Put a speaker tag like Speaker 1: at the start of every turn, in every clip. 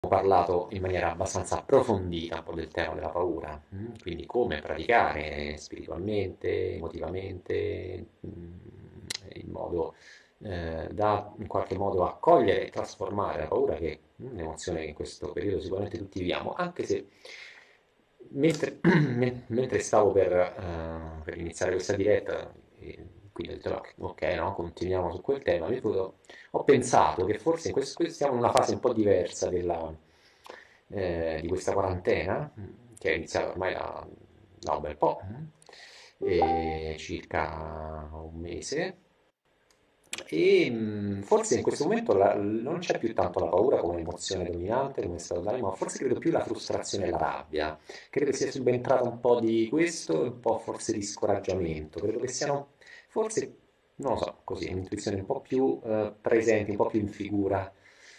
Speaker 1: parlato in maniera abbastanza approfondita un po' del tema della paura, quindi come praticare spiritualmente, emotivamente, in modo da in qualche modo accogliere e trasformare la paura, che è un'emozione che in questo periodo sicuramente tutti viviamo, anche se mentre, mentre stavo per iniziare questa diretta, quindi ho detto no, ok, no, continuiamo su quel tema, ho pensato che forse siamo in una fase un po' diversa di questa quarantena, che è iniziata ormai da un bel po', circa un mese, e forse in questo momento non c'è più tanto la paura come emozione dominante, come stato d'animo, ma forse credo più la frustrazione e la rabbia. Credo sia subentrata un po' di questo e un po' forse di scoraggiamento. Credo che siano forse, non lo so, così, intuizioni un po' più presenti, un po' più in figura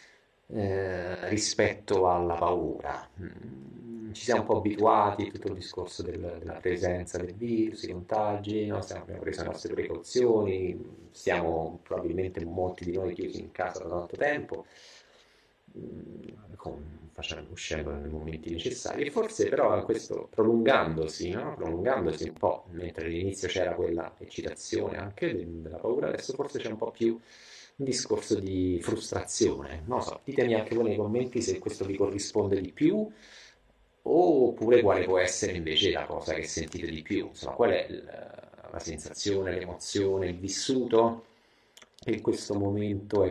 Speaker 1: rispetto alla paura. Ci siamo un po' abituati a tutto il discorso della presenza del virus, i contagi, no? Abbiamo preso le nostre precauzioni, stiamo probabilmente molti di noi chiusi in casa da tanto tempo, uscendo nei momenti necessari, e forse però questo prolungandosi, no? Prolungandosi un po', mentre all'inizio c'era quella eccitazione anche della paura, adesso forse c'è un po' più un discorso di frustrazione. Non lo so, ditemi anche voi nei commenti se questo vi corrisponde di più oppure quale può essere invece la cosa che sentite di più. Insomma, qual è la sensazione, l'emozione, il vissuto che in questo momento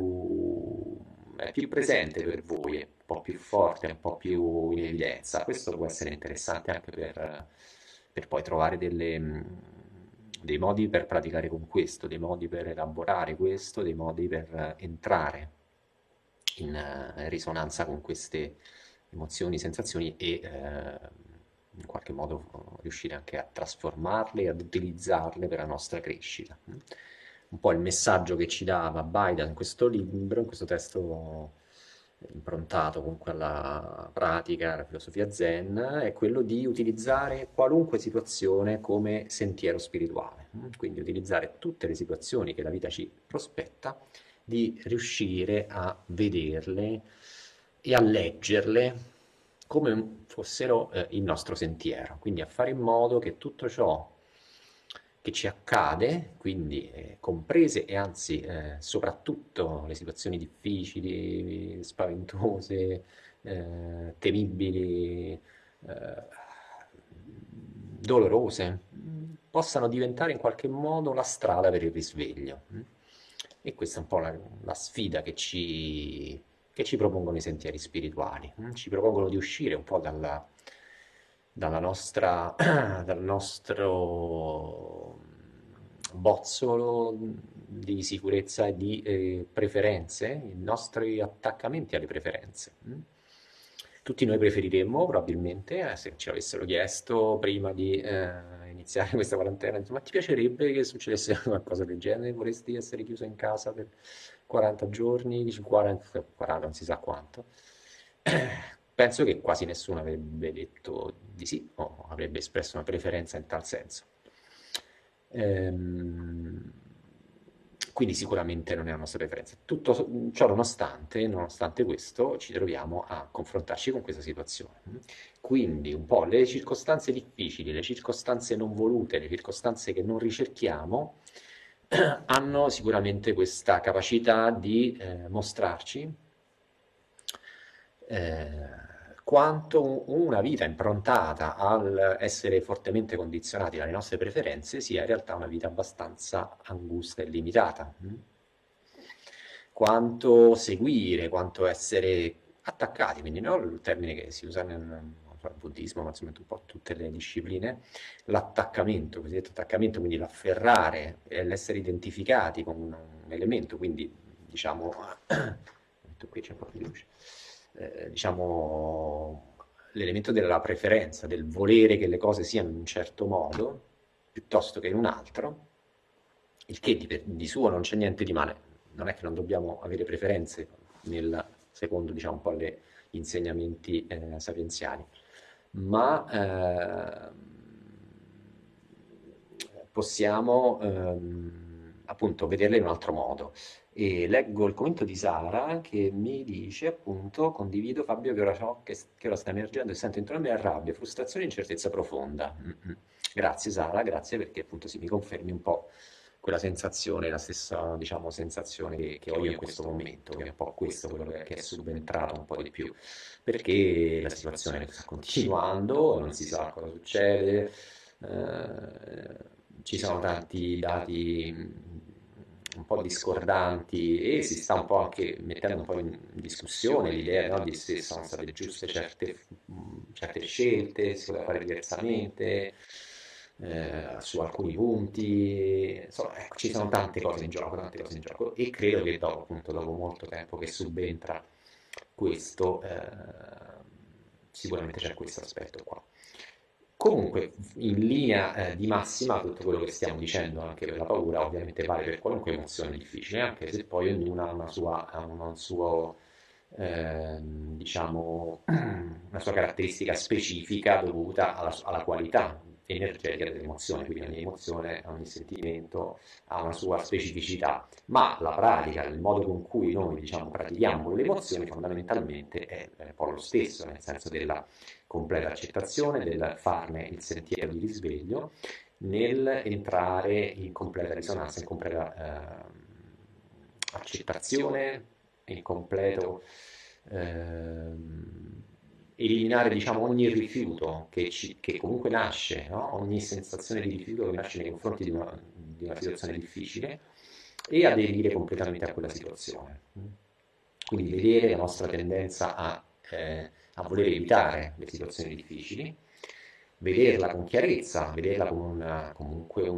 Speaker 1: è più presente per voi, è un po' più forte, un po' più in evidenza. Questo può essere interessante anche per poi trovare dei modi per praticare con questo, dei modi per elaborare questo, dei modi per entrare in risonanza con queste emozioni, sensazioni e in qualche modo riuscire anche a trasformarle e ad utilizzarle per la nostra crescita. Un po' il messaggio che ci dava Biden in questo libro, in questo testo improntato comunque alla pratica, alla filosofia Zen, è quello di utilizzare qualunque situazione come sentiero spirituale, quindi utilizzare tutte le situazioni che la vita ci prospetta, di riuscire a vederle e a leggerle come fossero il nostro sentiero, quindi a fare in modo che tutto ciò che ci accade, quindi comprese e anzi soprattutto le situazioni difficili, spaventose, temibili, dolorose, possano diventare in qualche modo la strada per il risveglio. E questa è un po' la sfida che ci propongono i sentieri spirituali. Ci propongono di uscire un po' dalla nostra, dal nostro bozzolo di sicurezza e di preferenze, i nostri attaccamenti alle preferenze. Tutti noi preferiremmo, probabilmente, se ci avessero chiesto prima di iniziare questa quarantena, ma ti piacerebbe che succedesse qualcosa del genere? Vorresti essere chiuso in casa per 40 giorni? Dici 40, 40 non si sa quanto. Penso che quasi nessuno avrebbe detto di sì o avrebbe espresso una preferenza in tal senso. Ehm, quindi sicuramente non è una nostra preferenza. Tutto ciò nonostante questo, ci troviamo a confrontarci con questa situazione. Quindi un po' le circostanze difficili, le circostanze non volute, le circostanze che non ricerchiamo, hanno sicuramente questa capacità di mostrarci quanto una vita improntata al essere fortemente condizionati dalle nostre preferenze sia in realtà una vita abbastanza angusta e limitata. Quanto seguire, quanto essere attaccati, quindi non il termine che si usa nel buddismo, ma insomma un po' tutte le discipline, l'attaccamento, cosiddetto attaccamento, quindi l'afferrare e l'essere identificati con un elemento, quindi diciamo, qui c'è un po' di luce, diciamo l'elemento della preferenza, del volere che le cose siano in un certo modo piuttosto che in un altro, il che di suo non c'è niente di male, non è che non dobbiamo avere preferenze secondo diciamo un po' gli insegnamenti sapienziali, ma possiamo appunto vederle in un altro modo E leggo il commento di Sara che mi dice appunto, condivido Fabio che ora so che ora sta emergendo e sento intorno a me rabbia, frustrazione e incertezza profonda. Mm, mm. Grazie Sara, grazie perché appunto si mi confermi un po' quella sensazione, la stessa diciamo sensazione che ho io in questo momento, che è un po' questo quello che è subentrato un po' di più, perché la situazione sta continuando, non si sa cosa succede, ci sono tanti dati un po' discordanti e si sta un po' anche mettendo un po' in discussione l'idea, no, di se sono state giuste certe scelte, si poteva fare diversamente su alcuni punti, insomma, ecco, ci sono tante cose in gioco e credo che dopo, appunto, dopo molto tempo che subentra questo, sicuramente c'è questo aspetto qua. Comunque, in linea di massima, tutto quello che stiamo dicendo anche per la paura, ovviamente vale per qualunque emozione difficile, anche se poi ognuno ha un suo, diciamo, una sua caratteristica specifica dovuta alla qualità energetica dell'emozione, quindi ogni emozione, ogni sentimento ha una sua specificità, ma la pratica, il modo con cui noi, diciamo, pratichiamo le emozioni fondamentalmente è un po' lo stesso, nel senso della completa accettazione, del farne il sentiero di risveglio, nel entrare in completa risonanza, in completa accettazione, in completo eliminare diciamo, ogni rifiuto che comunque nasce, no? Ogni sensazione di rifiuto che nasce nei confronti di una situazione difficile e aderire completamente a quella situazione. Quindi vedere la nostra tendenza a voler evitare le situazioni difficili, vederla con chiarezza, vederla come comunque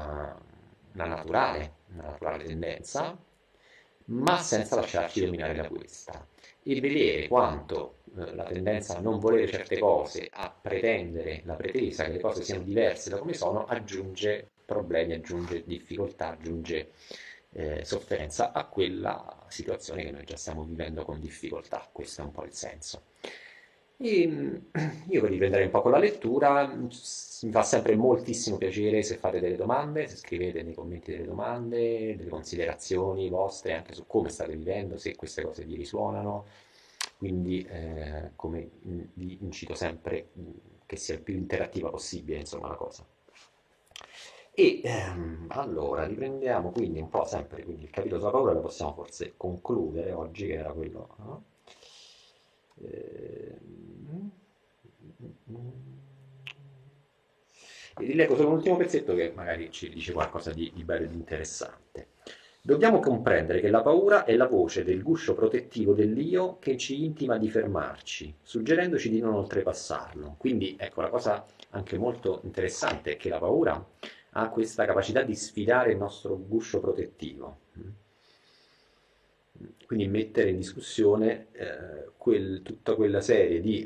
Speaker 1: una naturale tendenza, ma senza lasciarci dominare da questa. E vedere quanto la tendenza a non volere certe cose, a pretendere la pretesa che le cose siano diverse da come sono, aggiunge problemi, aggiunge difficoltà, aggiunge sofferenza a quella situazione che noi già stiamo vivendo con difficoltà. Questo è un po' il senso. E io riprenderei un po' con la lettura, mi fa sempre moltissimo piacere se fate delle domande, se scrivete nei commenti delle domande, delle considerazioni vostre anche su come state vivendo, se queste cose vi risuonano, quindi come vi incito sempre che sia il più interattiva possibile, insomma, la cosa. E allora riprendiamo quindi un po' sempre quindi il capitolo sulla paura, lo possiamo forse concludere oggi, che era quello, no? Ehm, E rileggo solo un ultimo pezzetto che magari ci dice qualcosa di bello e di interessante. Dobbiamo comprendere che la paura è la voce del guscio protettivo dell'io che ci intima di fermarci, suggerendoci di non oltrepassarlo. Quindi ecco, la cosa anche molto interessante è che la paura ha questa capacità di sfidare il nostro guscio protettivo. Quindi mettere in discussione tutta quella serie di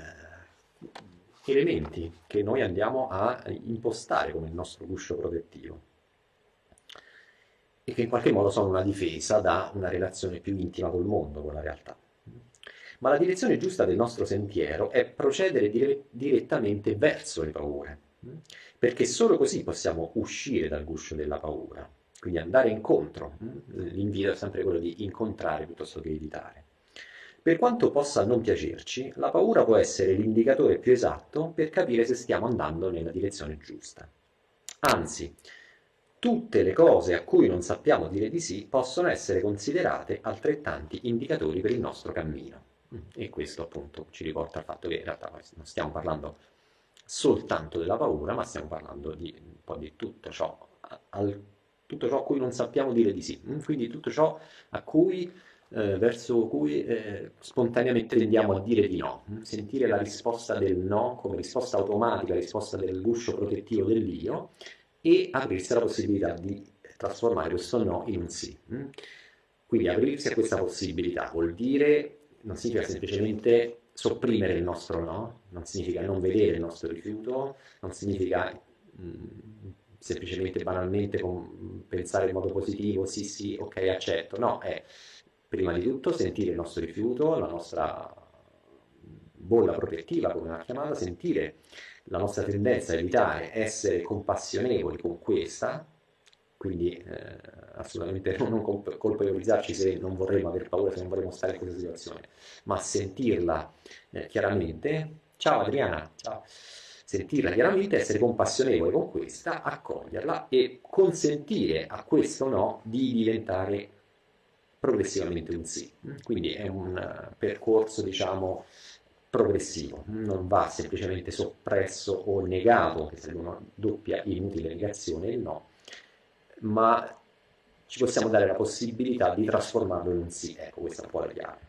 Speaker 1: elementi che noi andiamo a impostare come il nostro guscio protettivo e che in qualche modo sono una difesa da una relazione più intima col mondo, con la realtà. Ma la direzione giusta del nostro sentiero è procedere direttamente verso le paure, perché solo così possiamo uscire dal guscio della paura, quindi andare incontro. L'invito è sempre quello di incontrare piuttosto che evitare. Per quanto possa non piacerci, la paura può essere l'indicatore più esatto per capire se stiamo andando nella direzione giusta. Anzi, tutte le cose a cui non sappiamo dire di sì possono essere considerate altrettanti indicatori per il nostro cammino. E questo appunto ci riporta al fatto che in realtà non stiamo parlando soltanto della paura, ma stiamo parlando di un po' di tutto ciò, tutto ciò a cui non sappiamo dire di sì, quindi tutto ciò a cui, verso cui spontaneamente tendiamo a dire di no, sentire la risposta del no come risposta automatica, la risposta del guscio protettivo dell'io e aprirsi alla possibilità di trasformare questo no in un sì. Quindi aprirsi a questa possibilità vuol dire, non significa semplicemente sopprimere il nostro no, non significa non vedere il nostro rifiuto, non significa semplicemente banalmente pensare in modo positivo, sì sì, ok, accetto, no, è prima di tutto sentire il nostro rifiuto, la nostra bolla protettiva, come l'ha chiamata, sentire la nostra tendenza a evitare essere compassionevoli con questa, quindi assolutamente non colpevolizzarci se non vorremmo aver paura, se non vorremmo stare in questa situazione, ma sentirla chiaramente. Ciao Adriana, ciao. Sentirla chiaramente, essere compassionevoli con questa, accoglierla e consentire a questo no di diventare progressivamente un sì. Quindi è un percorso, diciamo, progressivo, non va semplicemente soppresso o negato, che sarebbe una doppia inutile negazione, il no, ma ci possiamo dare la possibilità di trasformarlo in un sì. Ecco, questa è un po' la chiave.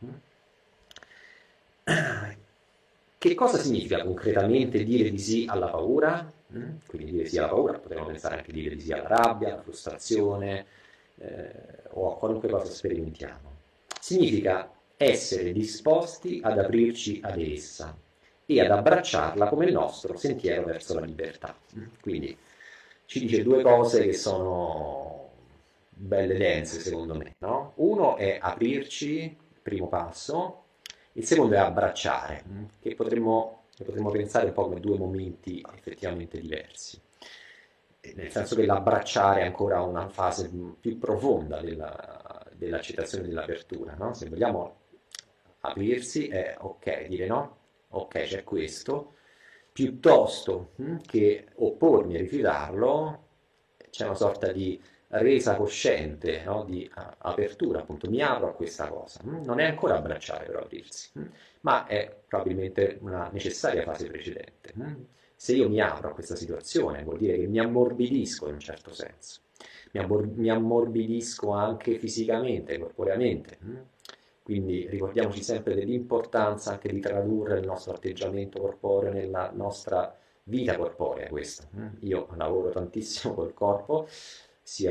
Speaker 1: Che cosa significa concretamente dire di sì alla paura? Quindi dire sì alla paura, potremmo pensare anche dire di sì alla rabbia, alla frustrazione o a qualunque cosa sperimentiamo. Significa essere disposti ad aprirci ad essa e ad abbracciarla come il nostro sentiero verso la libertà. Quindi ci dice due cose che sono belle dense secondo me, no? Uno è aprirci, primo passo, il secondo è abbracciare, che potremmo pensare un po' come due momenti effettivamente diversi. Nel senso che l'abbracciare è ancora una fase più profonda dell'accettazione dell'apertura, no? Se vogliamo aprirsi è ok, dire no, ok, c'è questo, piuttosto che oppormi e rifiutarlo, c'è una sorta di resa cosciente, no? Di apertura, appunto, mi apro a questa cosa. Non è ancora abbracciare per aprirsi, ma è probabilmente una necessaria fase precedente. Se io mi apro a questa situazione, vuol dire che mi ammorbidisco in un certo senso, mi ammorbidisco anche fisicamente, corporeamente. Quindi ricordiamoci sempre dell'importanza anche di tradurre il nostro atteggiamento corporeo nella nostra vita corporea, questo. Io lavoro tantissimo col corpo, sia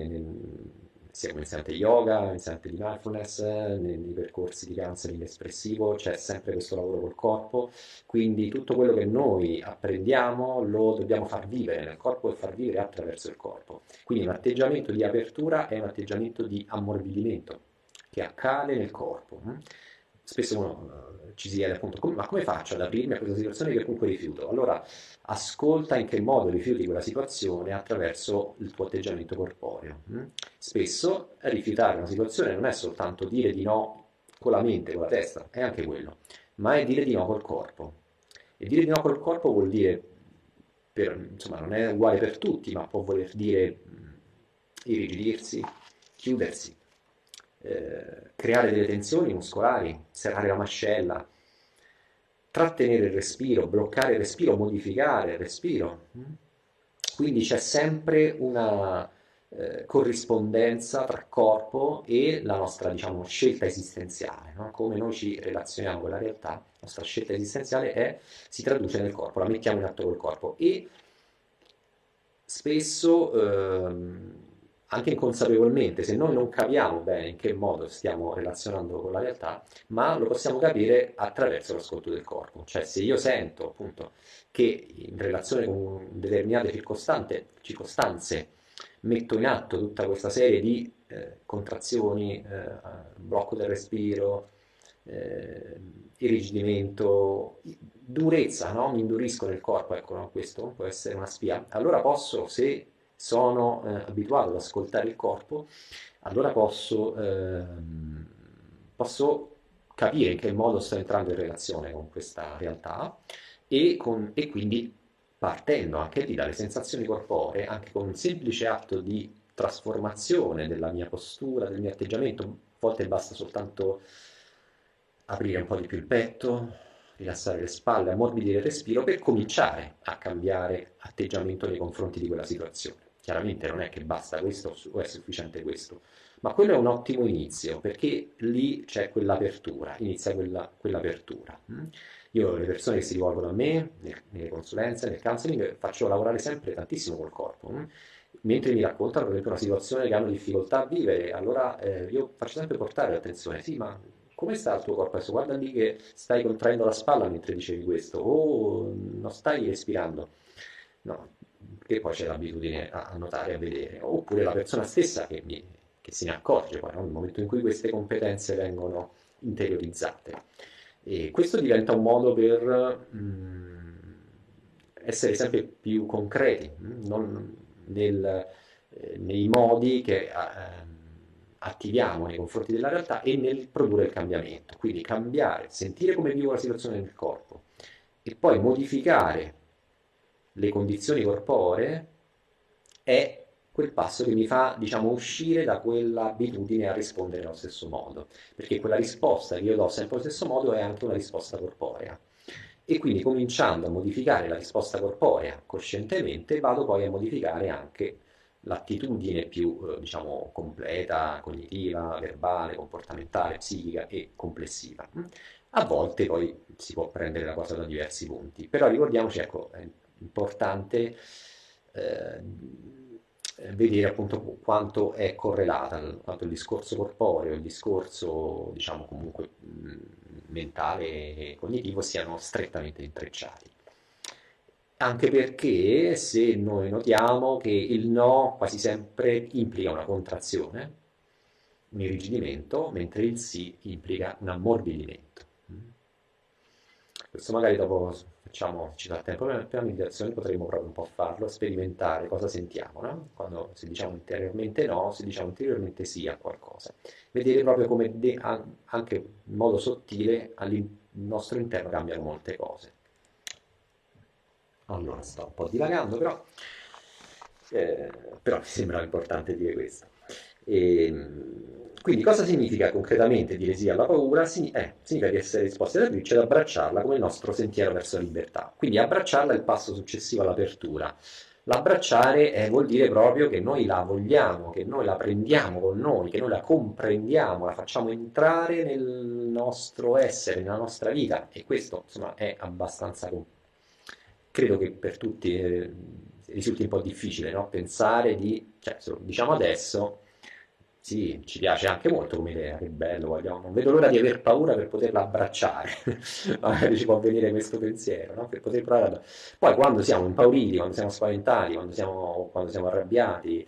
Speaker 1: come insegnante yoga, insegnante di mindfulness, nei percorsi di counseling espressivo, c'è sempre questo lavoro col corpo, quindi tutto quello che noi apprendiamo lo dobbiamo far vivere nel corpo e far vivere attraverso il corpo. Quindi un atteggiamento di apertura è un atteggiamento di ammorbidimento che accade nel corpo. Spesso uno ci si chiede appunto, ma come faccio ad aprirmi a questa situazione che comunque rifiuto? Allora ascolta in che modo rifiuti quella situazione attraverso il tuo atteggiamento corporeo. Spesso rifiutare una situazione non è soltanto dire di no con la mente, con la testa, è anche quello, ma è dire di no col corpo. E dire di no col corpo vuol dire, insomma, non è uguale per tutti, ma può voler dire irrigidirsi, chiudersi, creare delle tensioni muscolari, serrare la mascella, trattenere il respiro, bloccare il respiro, modificare il respiro. Quindi c'è sempre una corrispondenza tra corpo e la nostra, diciamo, scelta esistenziale, no? Come noi ci relazioniamo con la realtà, la nostra scelta esistenziale si traduce nel corpo, la mettiamo in atto col corpo e spesso, anche inconsapevolmente, se noi non capiamo bene in che modo stiamo relazionando con la realtà, ma lo possiamo capire attraverso l'ascolto del corpo. Cioè, se io sento appunto che in relazione con determinate circostanze metto in atto tutta questa serie di contrazioni, blocco del respiro, eh, irrigidimento, durezza, no? Mi indurisco nel corpo, ecco, no? Questo può essere una spia. Allora posso, se sono abituato ad ascoltare il corpo, allora posso capire in che modo sto entrando in relazione con questa realtà e quindi partendo anche lì dalle sensazioni corporee, anche con un semplice atto di trasformazione della mia postura, del mio atteggiamento, a volte basta soltanto aprire un po' di più il petto, rilassare le spalle, ammorbidire il respiro per cominciare a cambiare atteggiamento nei confronti di quella situazione. Chiaramente non è che basta questo o è sufficiente questo, ma quello è un ottimo inizio perché lì c'è quell'apertura, inizia quell'apertura. Io le persone che si rivolgono a me, nelle consulenze, nel counseling, faccio lavorare sempre tantissimo col corpo. Mentre mi raccontano, per esempio, una situazione che hanno difficoltà a vivere, allora io faccio sempre portare l'attenzione, sì, ma come sta il tuo corpo adesso? Guarda lì che stai contraendo la spalla mentre dicevi questo, o non stai respirando. No, che poi c'è l'abitudine a notare, a vedere, oppure la persona stessa che se ne accorge poi, no? Nel momento in cui queste competenze vengono interiorizzate. E questo diventa un modo per essere sempre più concreti, non nel nei modi che attiviamo nei confronti della realtà e nel produrre il cambiamento. Quindi cambiare, sentire come vivo la situazione nel corpo e poi modificare le condizioni corporee è quel passo che mi fa, diciamo, uscire da quell'abitudine a rispondere allo stesso modo, perché quella risposta che io do sempre allo stesso modo è anche una risposta corporea. E quindi cominciando a modificare la risposta corporea coscientemente, vado poi a modificare anche l'attitudine più, diciamo, completa, cognitiva, verbale, comportamentale, psichica e complessiva. A volte poi si può prendere la cosa da diversi punti, però ricordiamoci, ecco, è importante eh, vedere appunto quanto è correlata, quanto il discorso corporeo, il discorso, diciamo, comunque mentale e cognitivo siano strettamente intrecciati. Anche perché se noi notiamo che il no quasi sempre implica una contrazione, un irrigidimento, mentre il sì implica un ammorbidimento. Questo magari dopo facciamo, ci dà tempo per la meditazione, potremo proprio un po' farlo, sperimentare cosa sentiamo, no? Quando se diciamo interiormente no, se diciamo interiormente sì a qualcosa. Vedere proprio come anche in modo sottile al nostro interno cambiano molte cose. Allora, sto un po' divagando, però mi sembra importante dire questo. Quindi cosa significa concretamente dire sì alla paura? Significa di essere disposti ad aprirci ed abbracciarla come il nostro sentiero verso la libertà. Quindi abbracciarla è il passo successivo all'apertura. L'abbracciare vuol dire proprio che noi la vogliamo, che noi la prendiamo con noi, che noi la comprendiamo, la facciamo entrare nel nostro essere, nella nostra vita. E questo, insomma, è abbastanza credo che per tutti risulti un po' difficile, no? Pensare di, cioè, se lo diciamo adesso, sì, ci piace anche molto come idea, che bello, non vedo l'ora di aver paura per poterla abbracciare, magari ci può venire questo pensiero, no? Per poter provare Poi quando siamo impauriti, quando siamo spaventati, quando siamo arrabbiati,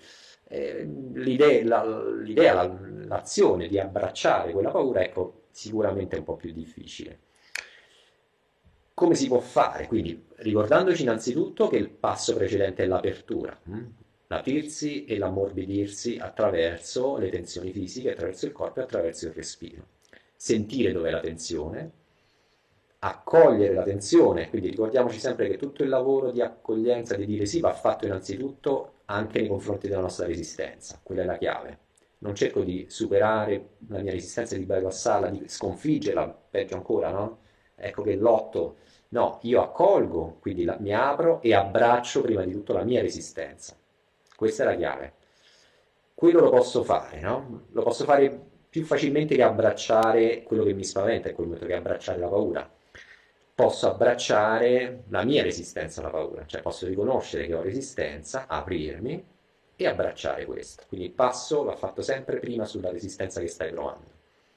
Speaker 1: l'azione di abbracciare quella paura, ecco, sicuramente è un po' più difficile. Come si può fare? Quindi ricordandoci innanzitutto che il passo precedente è l'apertura, l'aprirsi e l'ammorbidirsi attraverso le tensioni fisiche, attraverso il corpo e attraverso il respiro. Sentire dov'è la tensione, accogliere la tensione, quindi ricordiamoci sempre che tutto il lavoro di accoglienza, di dire sì, va fatto innanzitutto anche nei confronti della nostra resistenza, quella è la chiave. Non cerco di superare la mia resistenza, di bypassarla, di sconfiggerla, peggio ancora, no? Ecco che lotto. No, io accolgo, quindi mi apro e abbraccio prima di tutto la mia resistenza. Questa è la chiave. Quello lo posso fare, no? Lo posso fare più facilmente che abbracciare quello che mi spaventa, è quel momento che abbracciare la paura. Posso abbracciare la mia resistenza alla paura, cioè posso riconoscere che ho resistenza, aprirmi e abbracciare questo. Quindi il passo va fatto sempre prima sulla resistenza che stai provando.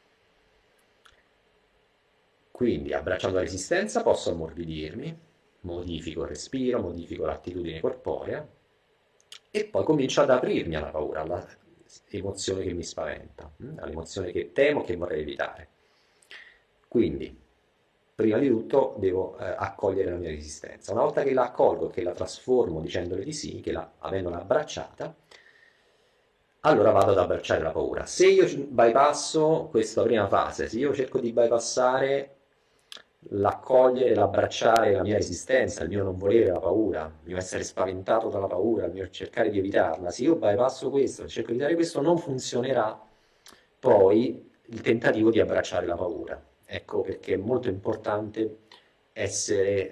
Speaker 1: Quindi abbracciando la resistenza posso ammorbidirmi, modifico il respiro, modifico l'attitudine corporea e poi comincio ad aprirmi alla paura, all'emozione che mi spaventa, all'emozione che temo, che vorrei evitare. Quindi, prima di tutto devo accogliere la mia resistenza. Una volta che la accolgo, che la trasformo dicendole di sì, avendola abbracciata, allora vado ad abbracciare la paura. Se io bypasso questa prima fase, se io cerco di bypassare l'accogliere, l'abbracciare la mia resistenza, il mio non volere la paura, il mio essere spaventato dalla paura, il mio cercare di evitarla, se io bypasso questo, cerco di evitare questo, non funzionerà poi il tentativo di abbracciare la paura. Ecco perché è molto importante essere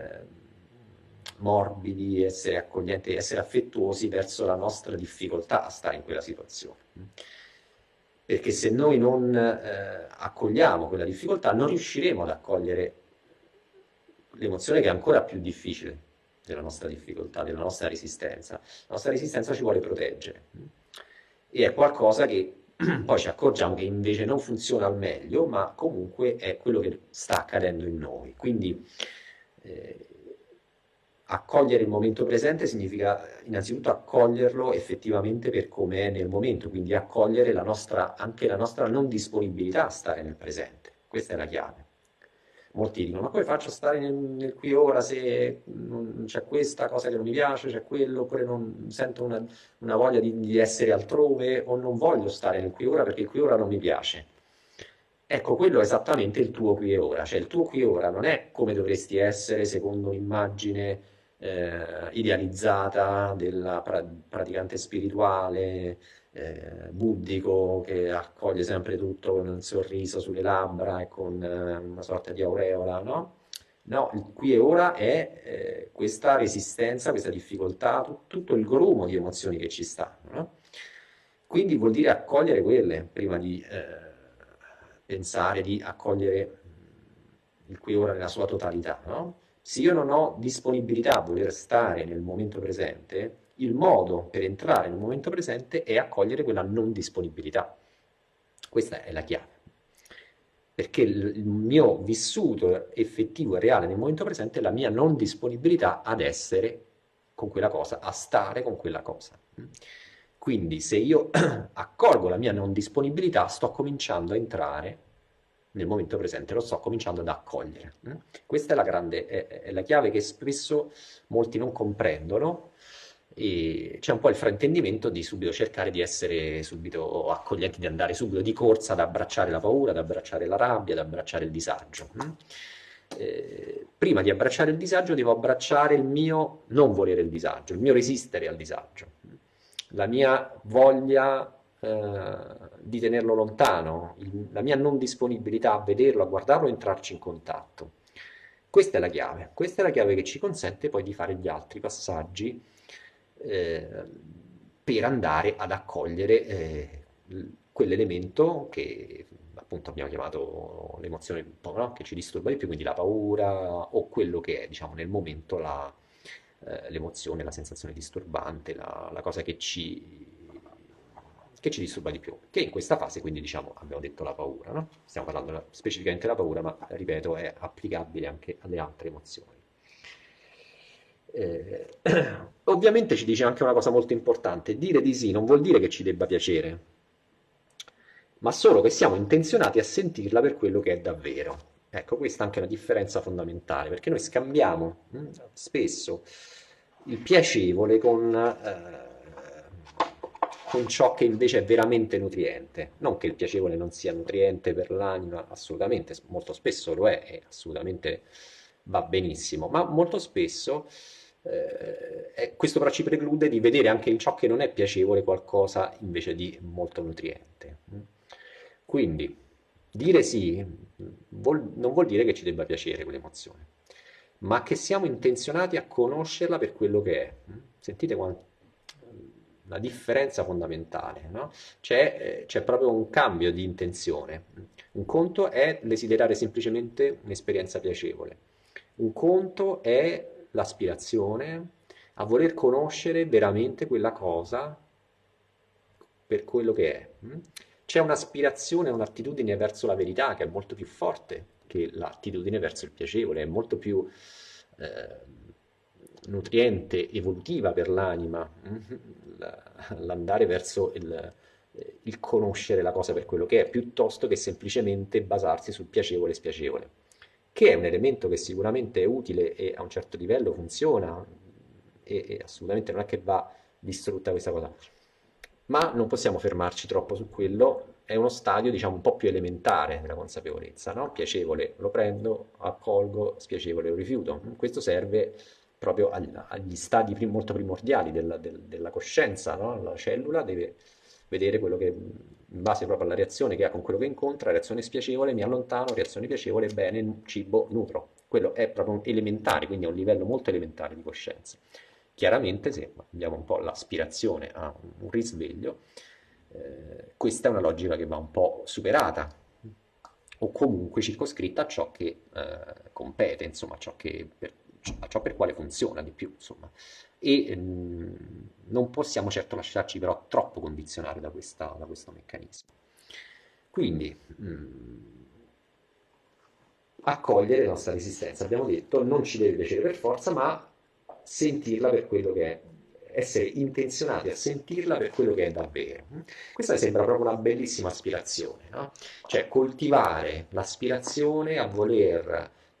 Speaker 1: morbidi, essere accoglienti, essere affettuosi verso la nostra difficoltà a stare in quella situazione. Perché se noi non accogliamo quella difficoltà, non riusciremo ad accogliere l'emozione che è ancora più difficile della nostra difficoltà, della nostra resistenza. La nostra resistenza ci vuole proteggere e è qualcosa che poi ci accorgiamo che invece non funziona al meglio, ma comunque è quello che sta accadendo in noi. Quindi accogliere il momento presente significa innanzitutto accoglierlo effettivamente per come è nel momento, quindi accogliere anche la nostra non disponibilità a stare nel presente. Questa è la chiave. Molti dicono, ma come faccio a stare nel qui e ora se non c'è questa cosa che non mi piace, c'è quello, oppure non sento una voglia di essere altrove, o non voglio stare nel qui e ora perché il qui e ora non mi piace. Ecco, quello è esattamente il tuo qui e ora, cioè il tuo qui e ora non è come dovresti essere secondo un'immagine idealizzata della praticante spirituale, buddico, che accoglie sempre tutto con un sorriso sulle labbra e con una sorta di aureola, no? No, il qui e ora è questa resistenza, questa difficoltà, tutto il grumo di emozioni che ci stanno, no? Quindi vuol dire accogliere quelle prima di pensare di accogliere il qui e ora nella sua totalità, no? Se io non ho disponibilità a voler stare nel momento presente, il modo per entrare nel momento presente è accogliere quella non disponibilità. Questa è la chiave. Perché il mio vissuto effettivo e reale nel momento presente è la mia non disponibilità ad essere con quella cosa, a stare con quella cosa. Quindi se io accolgo la mia non disponibilità, sto cominciando a entrare nel momento presente, lo sto cominciando ad accogliere. Questa è la grande, è la chiave che spesso molti non comprendono, e c'è un po' il fraintendimento di subito cercare di essere subito accoglienti, di andare subito di corsa ad abbracciare la paura, ad abbracciare la rabbia, ad abbracciare il disagio. Prima di abbracciare il disagio devo abbracciare il mio non volere il disagio, il mio resistere al disagio, la mia voglia di tenerlo lontano, la mia non disponibilità a vederlo, a guardarlo, a entrarci in contatto. Questa è la chiave che ci consente poi di fare gli altri passaggi eh, per andare ad accogliere quell'elemento che appunto abbiamo chiamato l'emozione un po', no? Che ci disturba di più, quindi la paura o quello che è, diciamo, nel momento l'emozione, la sensazione disturbante, la cosa che ci disturba di più, che in questa fase quindi diciamo abbiamo detto la paura, no? Stiamo parlando specificamente della paura, ma ripeto è applicabile anche alle altre emozioni. Eh, Ovviamente ci dice anche una cosa molto importante: dire di sì non vuol dire che ci debba piacere, ma solo che siamo intenzionati a sentirla per quello che è davvero. Ecco, questa è anche una differenza fondamentale, perché noi scambiamo spesso il piacevole con ciò che invece è veramente nutriente. Non che il piacevole non sia nutriente per l'anima, assolutamente, molto spesso lo è, e assolutamente va benissimo, ma molto spesso questo però ci preclude di vedere anche in ciò che non è piacevole qualcosa invece di molto nutriente. Quindi dire sì non vuol dire che ci debba piacere quell'emozione, ma che siamo intenzionati a conoscerla per quello che è. Sentite la differenza fondamentale, no? C'è proprio un cambio di intenzione. Un conto è desiderare semplicemente un'esperienza piacevole, un conto è l'aspirazione a voler conoscere veramente quella cosa per quello che è. C'è un'aspirazione, un'attitudine verso la verità che è molto più forte che l'attitudine verso il piacevole, è molto più eh, nutriente, evolutiva per l'anima, l'andare verso il conoscere la cosa per quello che è, piuttosto che semplicemente basarsi sul piacevole e spiacevole, che è un elemento che sicuramente è utile e a un certo livello funziona, e assolutamente non è che va distrutta questa cosa. Ma non possiamo fermarci troppo su quello, è uno stadio, diciamo, un po' più elementare della consapevolezza, no? Piacevole lo prendo, accolgo, spiacevole lo rifiuto. Questo serve proprio agli stadi molto primordiali della coscienza, no? La cellula deve vedere quello che, in base proprio alla reazione che ha con quello che incontra, reazione spiacevole, mi allontano, reazione piacevole, bene, cibo, nutro. Quello è proprio elementare, quindi è un livello molto elementare di coscienza. Chiaramente, se abbiamo un po' l'aspirazione a un risveglio, questa è una logica che va un po' superata o comunque circoscritta a ciò che compete, insomma, a ciò per quale funziona di più, insomma. E non possiamo certo lasciarci però troppo condizionare da questo meccanismo. Quindi, accogliere la nostra resistenza, abbiamo detto, non ci deve piacere per forza, ma sentirla per quello che è, essere intenzionati a sentirla per quello che è davvero. Questa mi sembra proprio una bellissima aspirazione, no? Cioè coltivare l'aspirazione a voler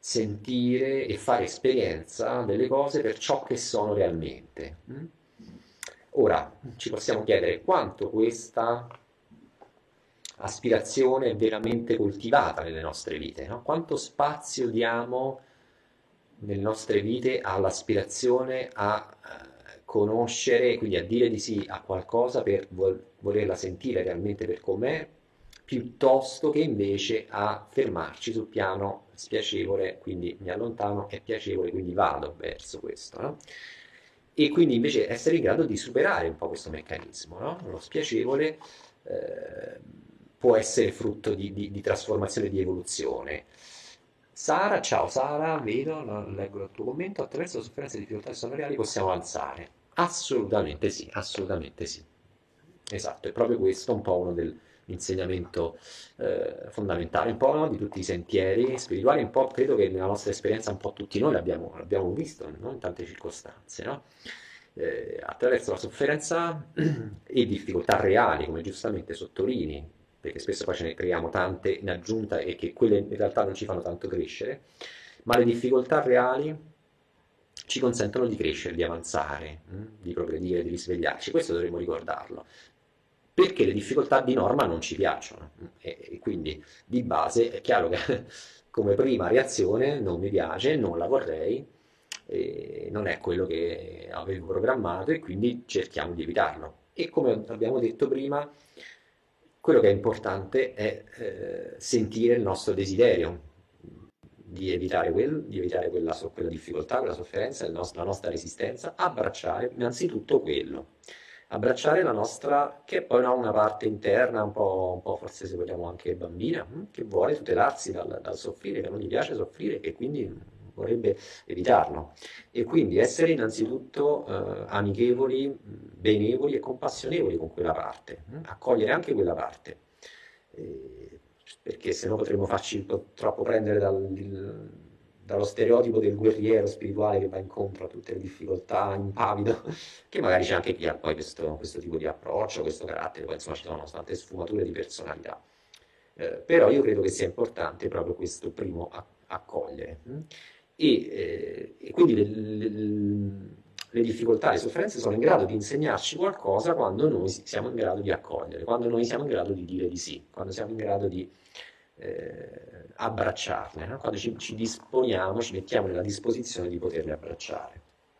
Speaker 1: sentire e fare esperienza delle cose per ciò che sono realmente. Ora ci possiamo chiedere quanto questa aspirazione è veramente coltivata nelle nostre vite, no? Quanto spazio diamo nelle nostre vite all'aspirazione a conoscere, quindi a dire di sì a qualcosa per volerla sentire realmente per com'è, piuttosto che invece a fermarci sul piano spiacevole, quindi mi allontano, è piacevole, quindi vado verso questo, no? E quindi invece essere in grado di superare un po' questo meccanismo, no? Lo spiacevole eh, può essere frutto di trasformazione, di evoluzione. Sara, ciao Sara, vedo, leggo il tuo commento, attraverso la sofferenza e difficoltà sensoriali possiamo avanzare. Assolutamente sì, assolutamente sì. Esatto, è proprio questo un po' uno dell'insegnamento fondamentale, un po', no, di tutti i sentieri spirituali, un po' credo che nella nostra esperienza un po' tutti noi l'abbiamo visto, no? In tante circostanze, no? Attraverso la sofferenza e difficoltà reali, come giustamente sottolinei, perché spesso poi ce ne creiamo tante in aggiunta e che quelle in realtà non ci fanno tanto crescere, ma le difficoltà reali ci consentono di crescere, di avanzare, di progredire, di risvegliarci. Questo dovremmo ricordarlo. Perché le difficoltà di norma non ci piacciono e quindi di base è chiaro che come prima reazione non mi piace, non la vorrei, non è quello che avevo programmato e quindi cerchiamo di evitarlo. E come abbiamo detto prima, quello che è importante è sentire il nostro desiderio di evitare quella difficoltà, quella sofferenza, la nostra resistenza, abbracciare innanzitutto quello. Abbracciare la nostra, che è poi no, una parte interna, un po' forse se vogliamo anche bambina, che vuole tutelarsi dal soffrire, che non gli piace soffrire, che quindi vorrebbe evitarlo. E quindi essere innanzitutto amichevoli, benevoli e compassionevoli con quella parte, accogliere anche quella parte. Eh, Perché sennò potremmo farci un po' troppo prendere dallo stereotipo del guerriero spirituale che va incontro a tutte le difficoltà, impavido, che magari c'è anche chi ha poi questo tipo di approccio, questo carattere, poi insomma ci sono tante sfumature di personalità. Però io credo che sia importante proprio questo primo accogliere. E quindi le difficoltà, le sofferenze sono in grado di insegnarci qualcosa quando noi siamo in grado di accogliere, quando noi siamo in grado di dire di sì, quando siamo in grado di abbracciarle, no? Quando ci disponiamo, ci mettiamo nella disposizione di poterle abbracciare.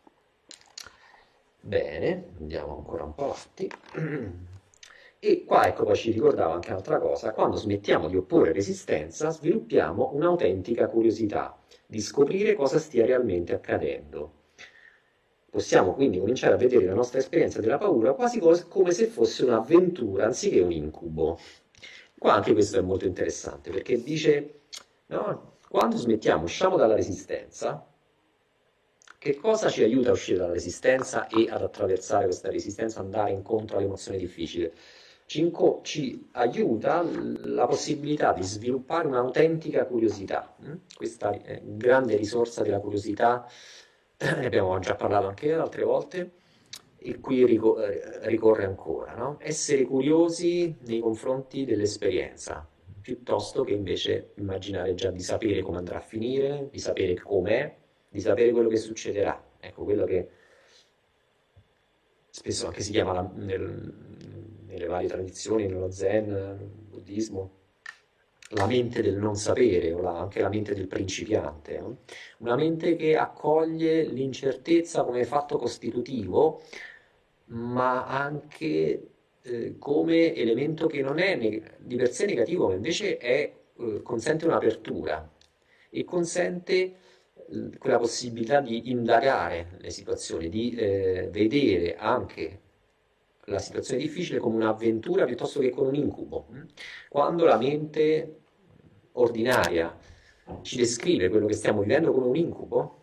Speaker 1: Bene, andiamo ancora un po' avanti. E qua ecco poi ci ricordava anche un'altra cosa, quando smettiamo di opporre resistenza sviluppiamo un'autentica curiosità di scoprire cosa stia realmente accadendo. Possiamo quindi cominciare a vedere la nostra esperienza della paura quasi come se fosse un'avventura anziché un incubo. Qua anche questo è molto interessante perché dice, no, quando smettiamo, usciamo dalla resistenza, che cosa ci aiuta a uscire dalla resistenza e ad attraversare questa resistenza, andare incontro all'emozione difficile? Ci aiuta la possibilità di sviluppare un'autentica curiosità. Questa grande risorsa della curiosità, ne abbiamo già parlato anche altre volte, e qui ricorre ancora, no? Essere curiosi nei confronti dell'esperienza, piuttosto che invece immaginare già di sapere come andrà a finire, di sapere com'è, di sapere quello che succederà. Ecco, quello che spesso anche si chiama nelle varie tradizioni, nello Zen, nel buddismo, la mente del non sapere o anche la mente del principiante, no? Una mente che accoglie l'incertezza come fatto costitutivo, ma anche come elemento che non è di per sé negativo, ma invece consente un'apertura e consente quella possibilità di indagare le situazioni, di vedere anche la situazione difficile come un'avventura piuttosto che come un incubo. Quando la mente ordinaria ci descrive quello che stiamo vivendo come un incubo,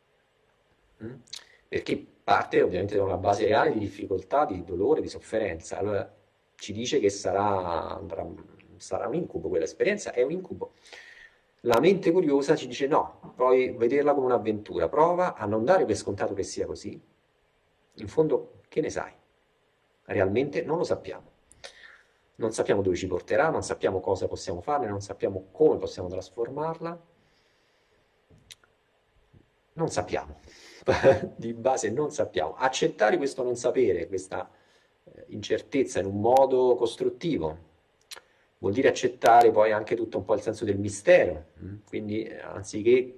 Speaker 1: perché parte ovviamente da una base reale di difficoltà, di dolore, di sofferenza, allora ci dice che sarà un incubo, quell'esperienza è un incubo. La mente curiosa ci dice no, puoi vederla come un'avventura, prova a non dare per scontato che sia così. In fondo, che ne sai? Realmente non lo sappiamo. Non sappiamo dove ci porterà, non sappiamo cosa possiamo farne, non sappiamo come possiamo trasformarla. Non sappiamo, di base non sappiamo. Accettare questo non sapere, questa incertezza in un modo costruttivo, vuol dire accettare poi anche tutto un po' il senso del mistero. Quindi anziché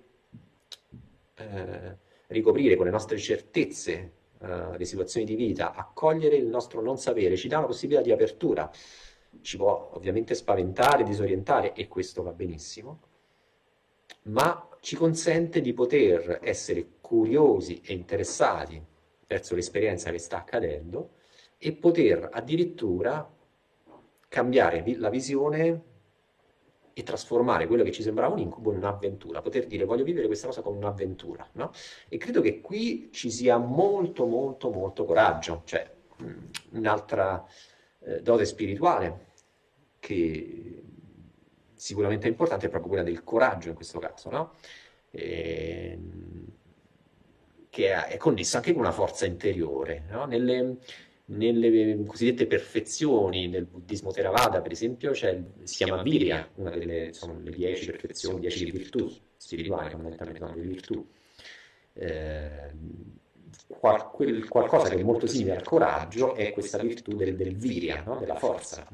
Speaker 1: ricoprire con le nostre certezze le situazioni di vita, accogliere il nostro non sapere, ci dà una possibilità di apertura. Ci può ovviamente spaventare, disorientare, e questo va benissimo, ma ci consente di poter essere curiosi e interessati verso l'esperienza che sta accadendo e poter addirittura cambiare la visione e trasformare quello che ci sembrava un incubo in un'avventura, poter dire voglio vivere questa cosa come un'avventura, no? E credo che qui ci sia molto, molto, molto coraggio, cioè un'altra dose spirituale che sicuramente è importante, è proprio quella del coraggio in questo caso, no? E, che è connessa anche con una forza interiore, no? Nelle cosiddette perfezioni del buddismo Theravada, per esempio, si chiama Virya, una delle, sono le 10 perfezioni, 10 virtù spirituali, fondamentalmente sono le virtù. Eh, qualcosa che è molto simile al coraggio è questa virtù del Virya, no? Della forza,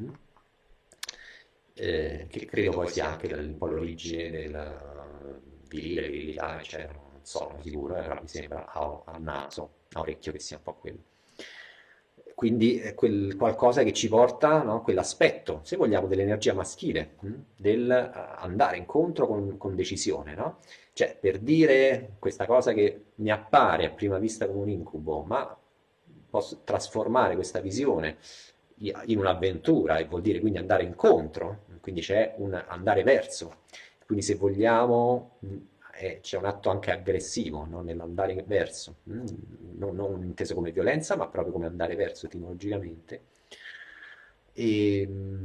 Speaker 1: che credo poi sia anche un po' l'origine del virile, virilità, eccetera, non sono sicuro, però mi sembra a naso, a orecchio che sia un po' quello. Quindi è quel qualcosa che ci porta, no? Quell'aspetto, se vogliamo, dell'energia maschile, del andare incontro con decisione, no? Cioè, per dire questa cosa che mi appare a prima vista come un incubo, ma posso trasformare questa visione in un'avventura, e vuol dire quindi andare incontro, quindi c'è un andare verso. Quindi se vogliamo c'è un atto anche aggressivo, no? Nell'andare verso, non inteso come violenza, ma proprio come andare verso etimologicamente. E,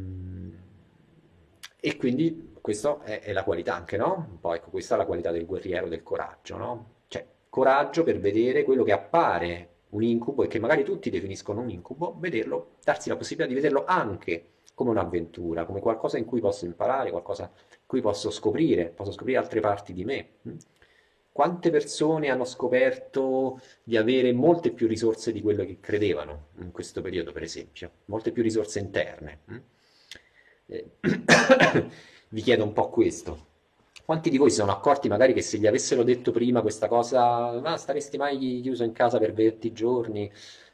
Speaker 1: e quindi questa è la qualità anche, no? Un po', ecco, questa è la qualità del guerriero, del coraggio, no? Cioè, coraggio per vedere quello che appare un incubo e che magari tutti definiscono un incubo, vederlo, darsi la possibilità di vederlo anche come un'avventura, come qualcosa in cui posso imparare, qualcosa in cui posso scoprire altre parti di me. Quante persone hanno scoperto di avere molte più risorse di quello che credevano in questo periodo, per esempio, molte più risorse interne? Eh, Vi chiedo un po' questo. Quanti di voi si sono accorti magari che se gli avessero detto prima questa cosa, ma staresti mai chiuso in casa per 20 giorni,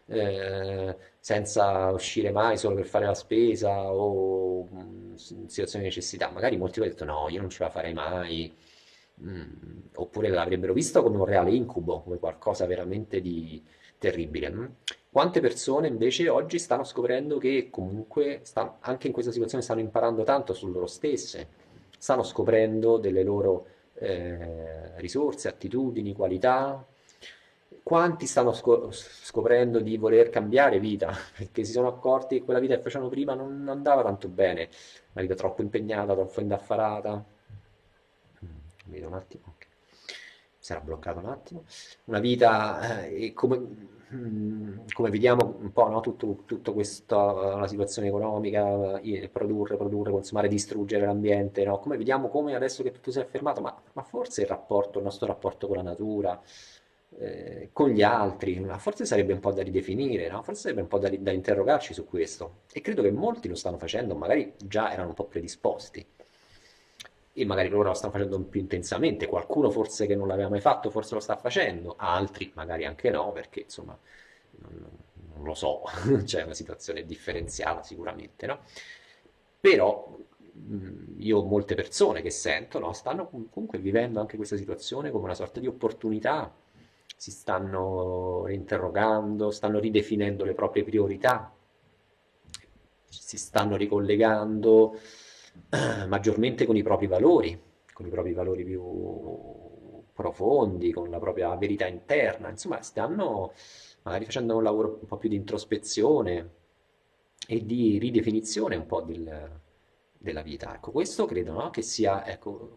Speaker 1: senza uscire mai solo per fare la spesa o in situazioni di necessità? Magari molti avrebbero detto no, io non ce la farei mai. Oppure l'avrebbero visto come un reale incubo, come qualcosa veramente di terribile. Quante persone invece oggi stanno scoprendo che comunque anche in questa situazione stanno imparando tanto su loro stesse, stanno scoprendo delle loro risorse, attitudini, qualità. Quanti stanno scoprendo di voler cambiare vita perché si sono accorti che quella vita che facevano prima non andava tanto bene, una vita troppo impegnata, troppo indaffarata. Vedo un attimo, ok. Si era bloccato un attimo. Una vita, e come vediamo un po', no? Tutto questo, la situazione economica, produrre, produrre, consumare, distruggere l'ambiente, no? Come vediamo come adesso che tutto si è fermato, ma forse il nostro rapporto con la natura, con gli altri, ma forse sarebbe un po' da ridefinire, no? Forse sarebbe un po' da interrogarci su questo. E credo che molti lo stanno facendo, magari già erano un po' predisposti e magari loro lo stanno facendo più intensamente, qualcuno forse che non l'aveva mai fatto forse lo sta facendo, altri magari anche no, perché insomma non, non lo so, c'è una situazione differenziata sicuramente, no? Però io ho molte persone che sento, no, stanno comunque vivendo anche questa situazione come una sorta di opportunità, si stanno reinterrogando, stanno ridefinendo le proprie priorità, si stanno ricollegando maggiormente con i propri valori più profondi, con la propria verità interna, insomma, stanno magari facendo un lavoro un po' più di introspezione e di ridefinizione un po' della vita. Ecco, questo credo, no? Che sia, ecco,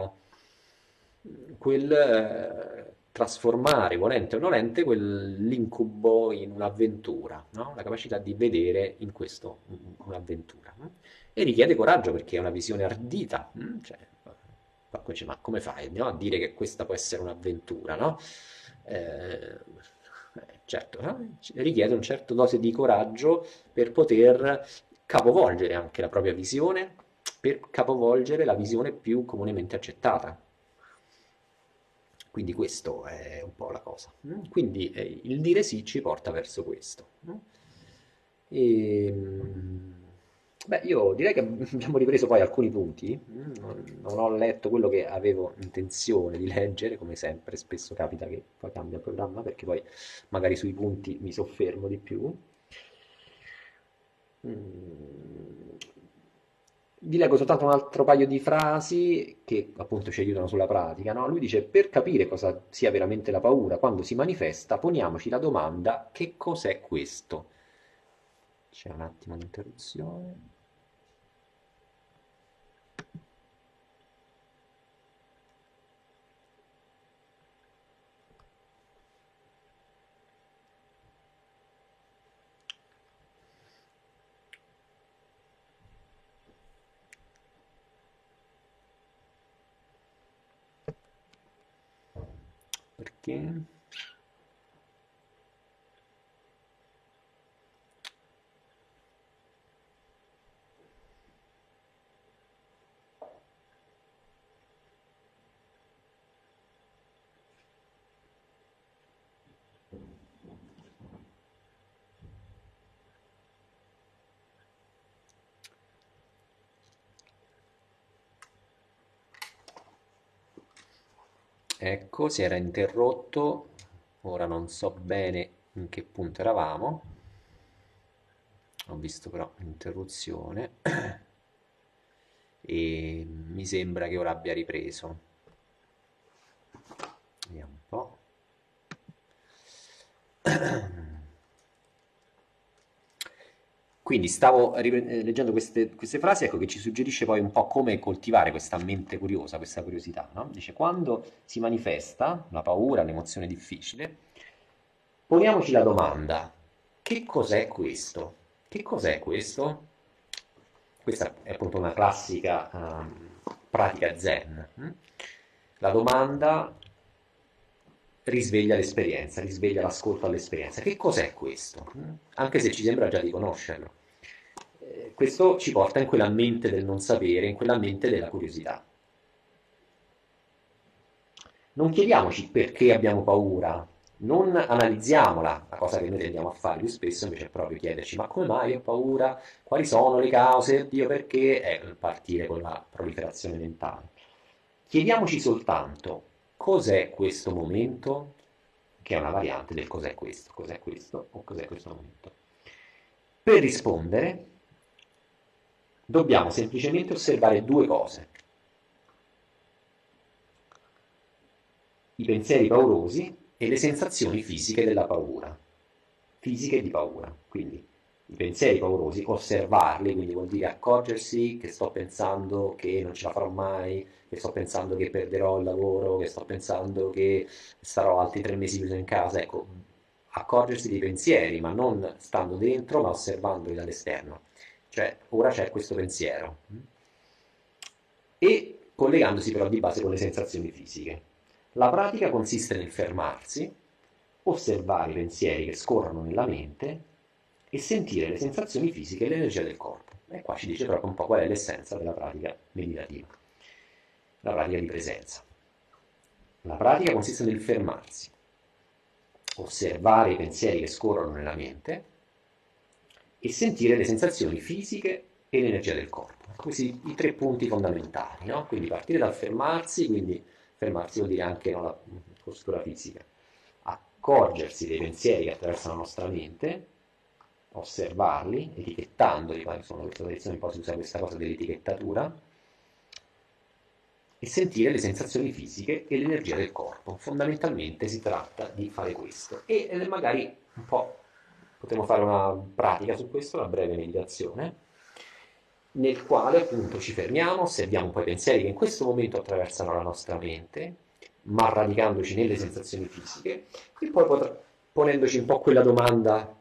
Speaker 1: trasformare, volente o nolente, quell'incubo in un'avventura, no? La capacità di vedere in questo un'avventura. E richiede coraggio perché è una visione ardita, cioè, Qualcuno dice, ma come fai, no, a dire che questa può essere un'avventura, no? Eh, certo, richiede un certo dose di coraggio per poter capovolgere anche la propria visione, per capovolgere la visione più comunemente accettata. Quindi questo è un po' la cosa. Quindi il dire sì ci porta verso questo. E, beh, io direi che abbiamo ripreso poi alcuni punti. Non ho letto quello che avevo intenzione di leggere, come sempre, spesso capita che poi cambia il programma perché poi magari sui punti mi soffermo di più. Mm, Vi leggo soltanto un altro paio di frasi che appunto ci aiutano sulla pratica, no? Lui dice: per capire cosa sia veramente la paura quando si manifesta, poniamoci la domanda: che cos'è questo? C'è un attimo di interruzione. Perché? Ecco, si era interrotto, ora non so bene in che punto eravamo, ho visto però l'interruzione e mi sembra che ora abbia ripreso. Vediamo un po'. Quindi stavo leggendo queste frasi, ecco, che ci suggerisce poi un po' come coltivare questa mente curiosa, questa curiosità, no? Dice, quando si manifesta la paura, l'emozione difficile, poniamoci la domanda, che cos'è questo? Che cos'è questo? Questa è appunto una classica pratica zen. La domanda risveglia l'esperienza, risveglia l'ascolto all'esperienza. Che cos'è questo? Anche se ci sembra già di conoscerlo. Questo ci porta in quella mente del non sapere, in quella mente della curiosità. Non chiediamoci perché abbiamo paura, non analizziamola, la cosa che noi tendiamo a fare più spesso invece è proprio chiederci ma come mai ho paura, quali sono le cause, oddio perché, è partire con la proliferazione mentale. Chiediamoci soltanto cos'è questo momento, che è una variante del cos'è questo o cos'è questo momento. Per rispondere dobbiamo semplicemente osservare due cose: i pensieri paurosi e le sensazioni fisiche della paura, fisiche di paura. Quindi i pensieri paurosi, osservarli, quindi vuol dire accorgersi che sto pensando che non ce la farò mai, che sto pensando che perderò il lavoro, che sto pensando che starò altri 3 mesi chiuso in casa. Ecco, accorgersi dei pensieri, ma non stando dentro, ma osservandoli dall'esterno. Cioè, ora c'è questo pensiero. E collegandosi però di base con le sensazioni fisiche. La pratica consiste nel fermarsi, osservare i pensieri che scorrono nella mente e sentire le sensazioni fisiche e l'energia del corpo. E qua ci dice proprio un po' qual è l'essenza della pratica meditativa, la pratica di presenza. La pratica consiste nel fermarsi, osservare i pensieri che scorrono nella mente e sentire le sensazioni fisiche e l'energia del corpo. Questi i 3 punti fondamentali, no? Quindi partire dal fermarsi, quindi fermarsi vuol dire anche no, la postura fisica, accorgersi dei pensieri che attraversano la nostra mente, osservarli, etichettandoli, ma insomma questa tradizione un po' si usa questa cosa dell'etichettatura, e sentire le sensazioni fisiche e l'energia del corpo. Fondamentalmente si tratta di fare questo. E magari un po' potremo fare una pratica su questo, una breve meditazione, nel quale appunto ci fermiamo, osserviamo un po' i pensieri che in questo momento attraversano la nostra mente, ma radicandoci nelle sensazioni fisiche, e poi ponendoci un po' quella domanda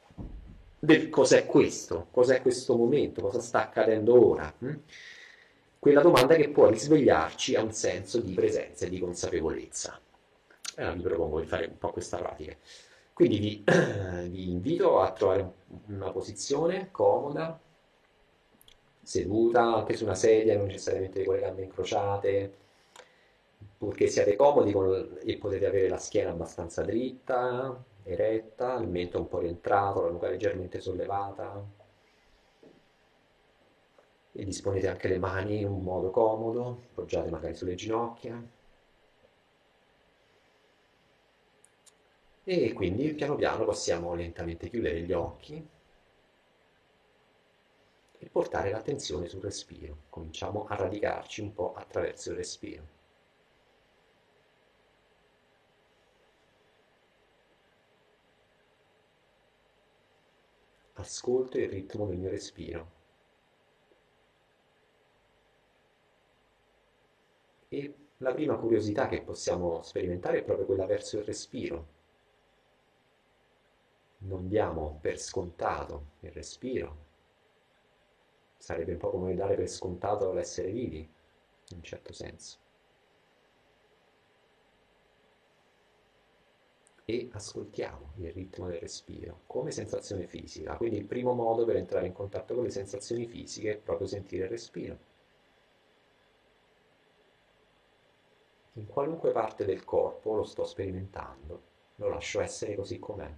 Speaker 1: del cos'è questo momento, cosa sta accadendo ora. quella domanda che può risvegliarci a un senso di presenza e di consapevolezza. Vi propongo di fare un po' questa pratica. Quindi vi invito a trovare una posizione comoda, seduta, anche su una sedia, non necessariamente con le gambe incrociate, purché siate comodi e potete avere la schiena abbastanza dritta, eretta, il mento un po' rientrato, la nuca leggermente sollevata e disponete anche le mani in un modo comodo, appoggiate magari sulle ginocchia e quindi piano piano possiamo lentamente chiudere gli occhi e portare l'attenzione sul respiro. Cominciamo a radicarci un po' attraverso il respiro. Ascolto il ritmo del mio respiro e la prima curiosità che possiamo sperimentare è proprio quella verso il respiro. Non diamo per scontato il respiro, sarebbe un po' come dare per scontato l'essere vivi, in un certo senso. E ascoltiamo il ritmo del respiro come sensazione fisica. Quindi il primo modo per entrare in contatto con le sensazioni fisiche è proprio sentire il respiro. In qualunque parte del corpo lo sto sperimentando, lo lascio essere così com'è.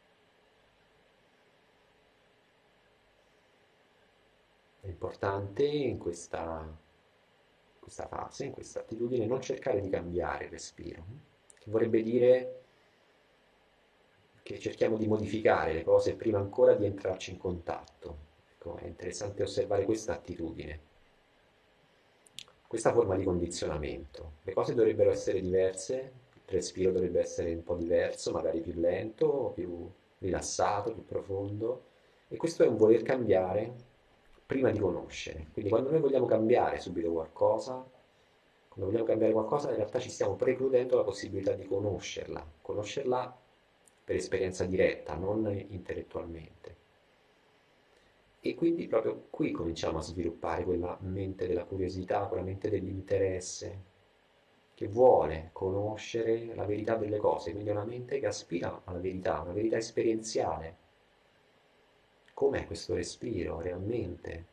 Speaker 1: È importante in questa fase, in questa attitudine, non cercare di cambiare il respiro, che vorrebbe dire che cerchiamo di modificare le cose prima ancora di entrarci in contatto. Ecco, è interessante osservare questa attitudine, questa forma di condizionamento. Le cose dovrebbero essere diverse, il respiro dovrebbe essere un po' diverso, magari più lento, più rilassato, più profondo. E questo è un voler cambiare prima di conoscere. Quindi quando noi vogliamo cambiare subito qualcosa, quando vogliamo cambiare qualcosa, in realtà ci stiamo precludendo la possibilità di conoscerla per esperienza diretta, non intellettualmente. E quindi proprio qui cominciamo a sviluppare quella mente della curiosità, quella mente dell'interesse, che vuole conoscere la verità delle cose, quindi è una mente che aspira alla verità, una verità esperienziale. Com'è questo respiro realmente?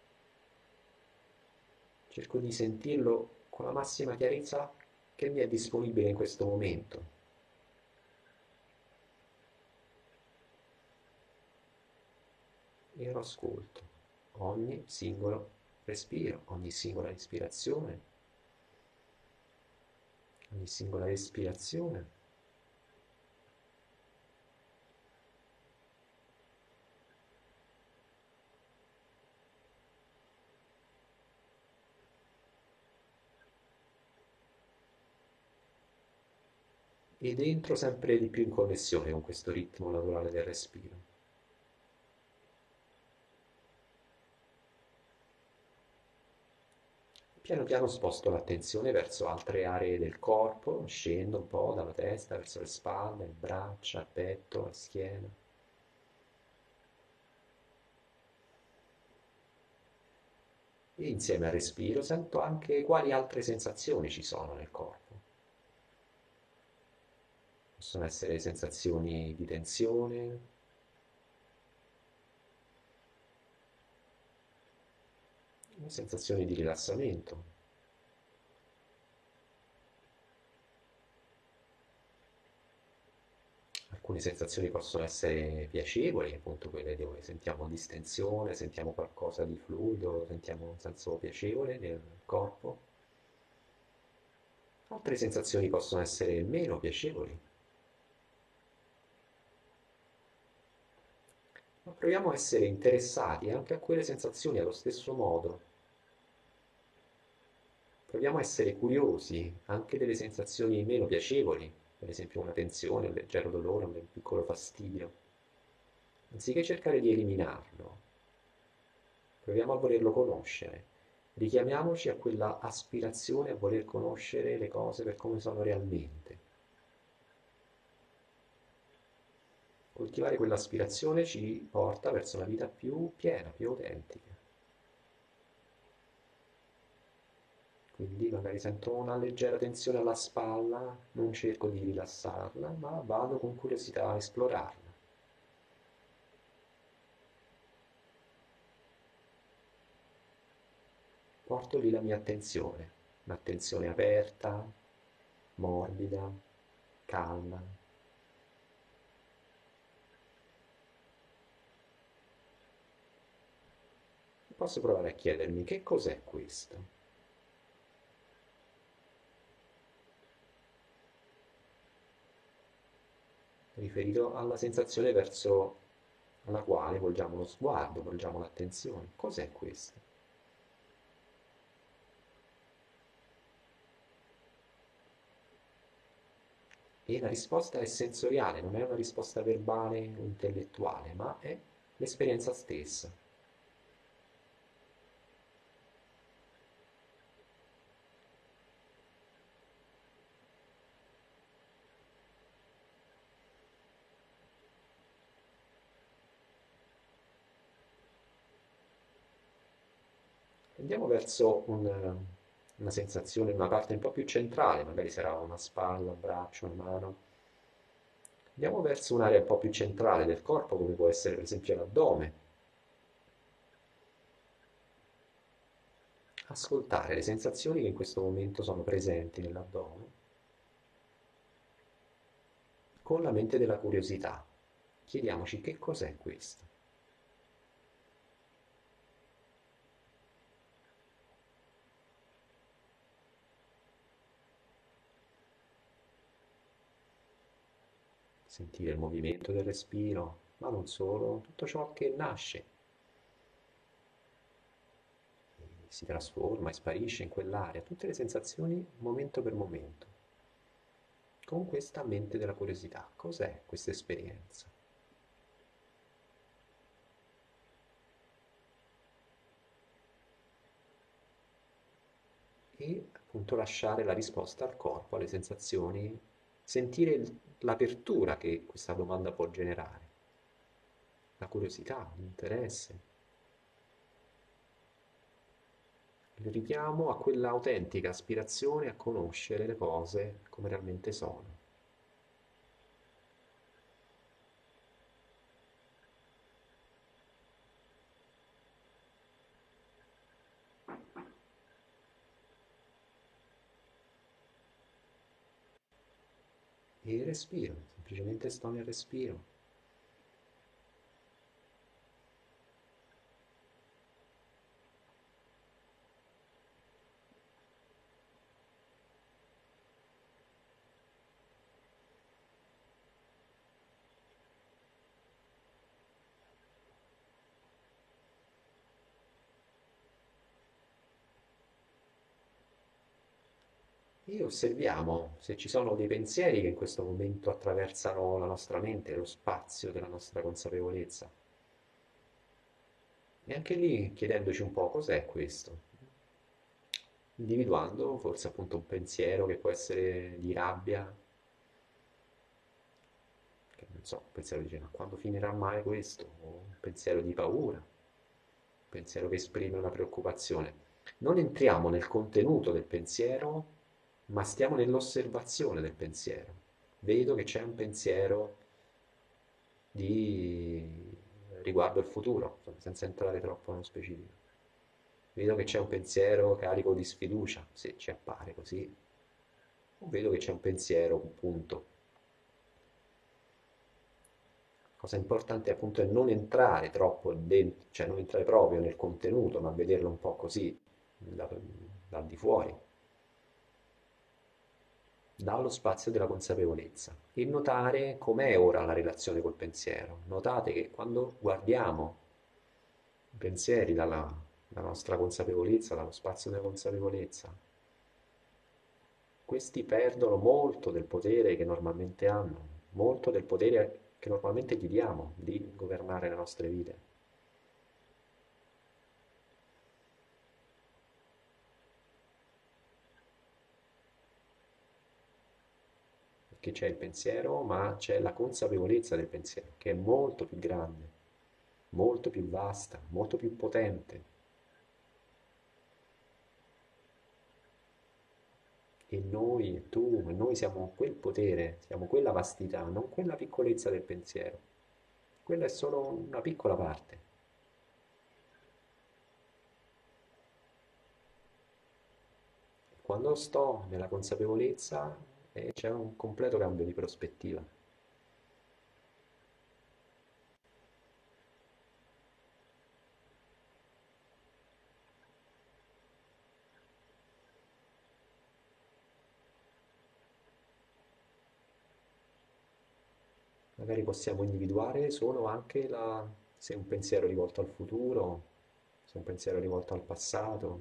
Speaker 1: Cerco di sentirlo con la massima chiarezza che mi è disponibile in questo momento. E lo ascolto. Ogni singolo respiro, ogni singola ispirazione, ogni singola respirazione. Ed entro sempre di più in connessione con questo ritmo naturale del respiro. Piano piano sposto l'attenzione verso altre aree del corpo, scendo un po' dalla testa verso le spalle, le braccia, il petto, la schiena. E insieme al respiro sento anche quali altre sensazioni ci sono nel corpo. Possono essere sensazioni di tensione, sensazioni di rilassamento. Alcune sensazioni possono essere piacevoli, appunto quelle dove sentiamo distensione, sentiamo qualcosa di fluido, sentiamo un senso piacevole nel corpo. Altre sensazioni possono essere meno piacevoli. Ma proviamo a essere interessati anche a quelle sensazioni allo stesso modo. Proviamo a essere curiosi anche delle sensazioni meno piacevoli, per esempio una tensione, un leggero dolore, un piccolo fastidio. Anziché cercare di eliminarlo, proviamo a volerlo conoscere. Richiamiamoci a quella aspirazione a voler conoscere le cose per come sono realmente. Coltivare quell'aspirazione ci porta verso una vita più piena, più autentica. Quindi magari sento una leggera tensione alla spalla, non cerco di rilassarla, ma vado con curiosità a esplorarla. Porto lì la mia attenzione, un'attenzione aperta, morbida, calma. Posso provare a chiedermi che cos'è questo, riferito alla sensazione verso la quale volgiamo lo sguardo, volgiamo l'attenzione. Cos'è questo? E la risposta è sensoriale, non è una risposta verbale o intellettuale, ma è l'esperienza stessa. Andiamo verso una sensazione, una parte un po' più centrale, magari sarà una spalla, un braccio, una mano. Andiamo verso un'area un po' più centrale del corpo, come può essere per esempio l'addome. Ascoltare le sensazioni che in questo momento sono presenti nell'addome con la mente della curiosità. Chiediamoci che cos'è questo. Sentire il movimento del respiro, ma non solo, tutto ciò che nasce, si trasforma e sparisce in quell'area, tutte le sensazioni momento per momento, con questa mente della curiosità. Cos'è questa esperienza? E appunto lasciare la risposta al corpo, alle sensazioni, sentire l'apertura che questa domanda può generare, la curiosità, l'interesse, il richiamo a quella autentica aspirazione a conoscere le cose come realmente sono. E respiro, semplicemente sto nel respiro. E osserviamo se ci sono dei pensieri che in questo momento attraversano la nostra mente, lo spazio della nostra consapevolezza. E anche lì chiedendoci un po' cos'è questo, individuando forse appunto un pensiero che può essere di rabbia, che non so, un pensiero dice ma quando finirà mai questo? O un pensiero di paura, un pensiero che esprime una preoccupazione. Non entriamo nel contenuto del pensiero, ma stiamo nell'osservazione del pensiero. Vedo che c'è un pensiero di riguardo il futuro, insomma, senza entrare troppo nello specifico. Vedo che c'è un pensiero carico di sfiducia, se ci appare così, o vedo che c'è un pensiero, un punto. Cosa importante appunto è non entrare troppo dentro, cioè non entrare proprio nel contenuto, ma vederlo un po' così, da- dal di fuori, dallo spazio della consapevolezza e notare com'è ora la relazione col pensiero. Notate che quando guardiamo i pensieri dalla nostra consapevolezza, dallo spazio della consapevolezza, questi perdono molto del potere che normalmente hanno, molto del potere che normalmente gli diamo di governare le nostre vite. Perché c'è il pensiero, ma c'è la consapevolezza del pensiero, che è molto più grande, molto più vasta, molto più potente. E noi, e tu, e noi siamo quel potere, siamo quella vastità, non quella piccolezza del pensiero. Quella è solo una piccola parte. Quando sto nella consapevolezza, c'è un completo cambio di prospettiva. Magari possiamo individuare solo anche se un pensiero è rivolto al futuro, se un pensiero è rivolto al passato.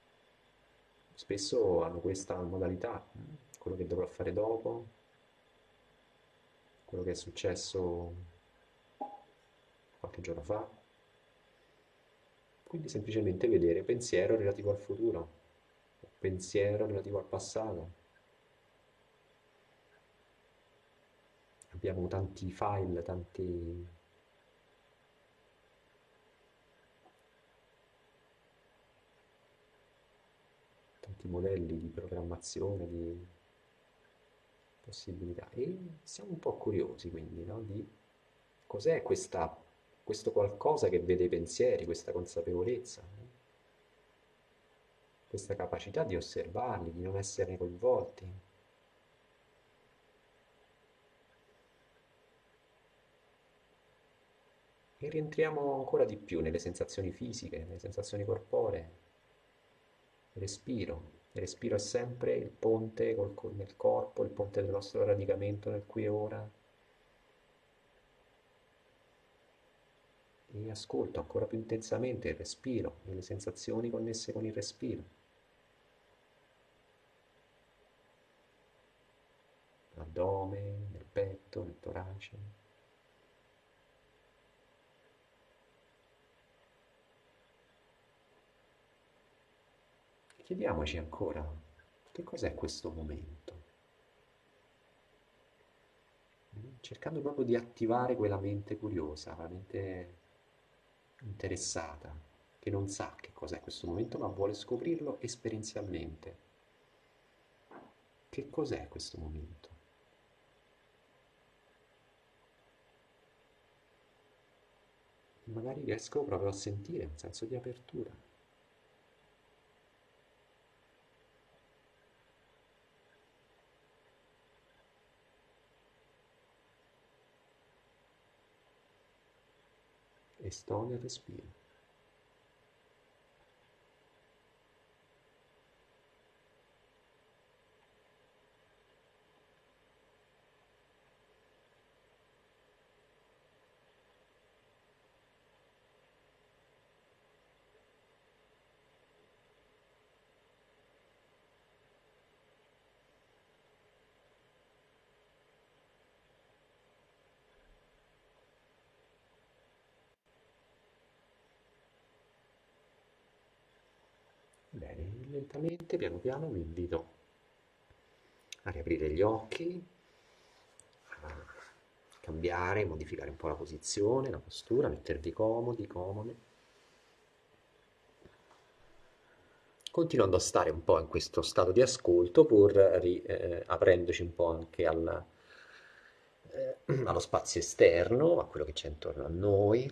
Speaker 1: Spesso hanno questa modalità, quello che dovrò fare dopo, quello che è successo qualche giorno fa. Quindi semplicemente vedere pensiero relativo al futuro, pensiero relativo al passato. Abbiamo tanti file, tanti modelli di programmazione, di possibilità. E siamo un po' curiosi quindi, no? Di cos'è questo qualcosa che vede i pensieri, questa consapevolezza, no? Questa capacità di osservarli, di non esserne coinvolti. E rientriamo ancora di più nelle sensazioni fisiche, nelle sensazioni corporee. Respiro. Il respiro è sempre il ponte nel corpo, il ponte del nostro radicamento nel qui e ora. E ascolto ancora più intensamente il respiro e le sensazioni connesse con il respiro. L'addome, nel petto, nel torace. E chiediamoci ancora, che cos'è questo momento? Cercando proprio di attivare quella mente curiosa, la mente interessata, che non sa che cos'è questo momento, ma vuole scoprirlo esperienzialmente. Che cos'è questo momento? E magari riesco proprio a sentire un senso di apertura. E sto nel respiro. Bene, lentamente, piano piano vi invito a riaprire gli occhi, a cambiare, modificare un po' la posizione, la postura, mettervi comodi, comode, continuando a stare un po' in questo stato di ascolto, pur aprendoci un po' anche allo spazio esterno, a quello che c'è intorno a noi.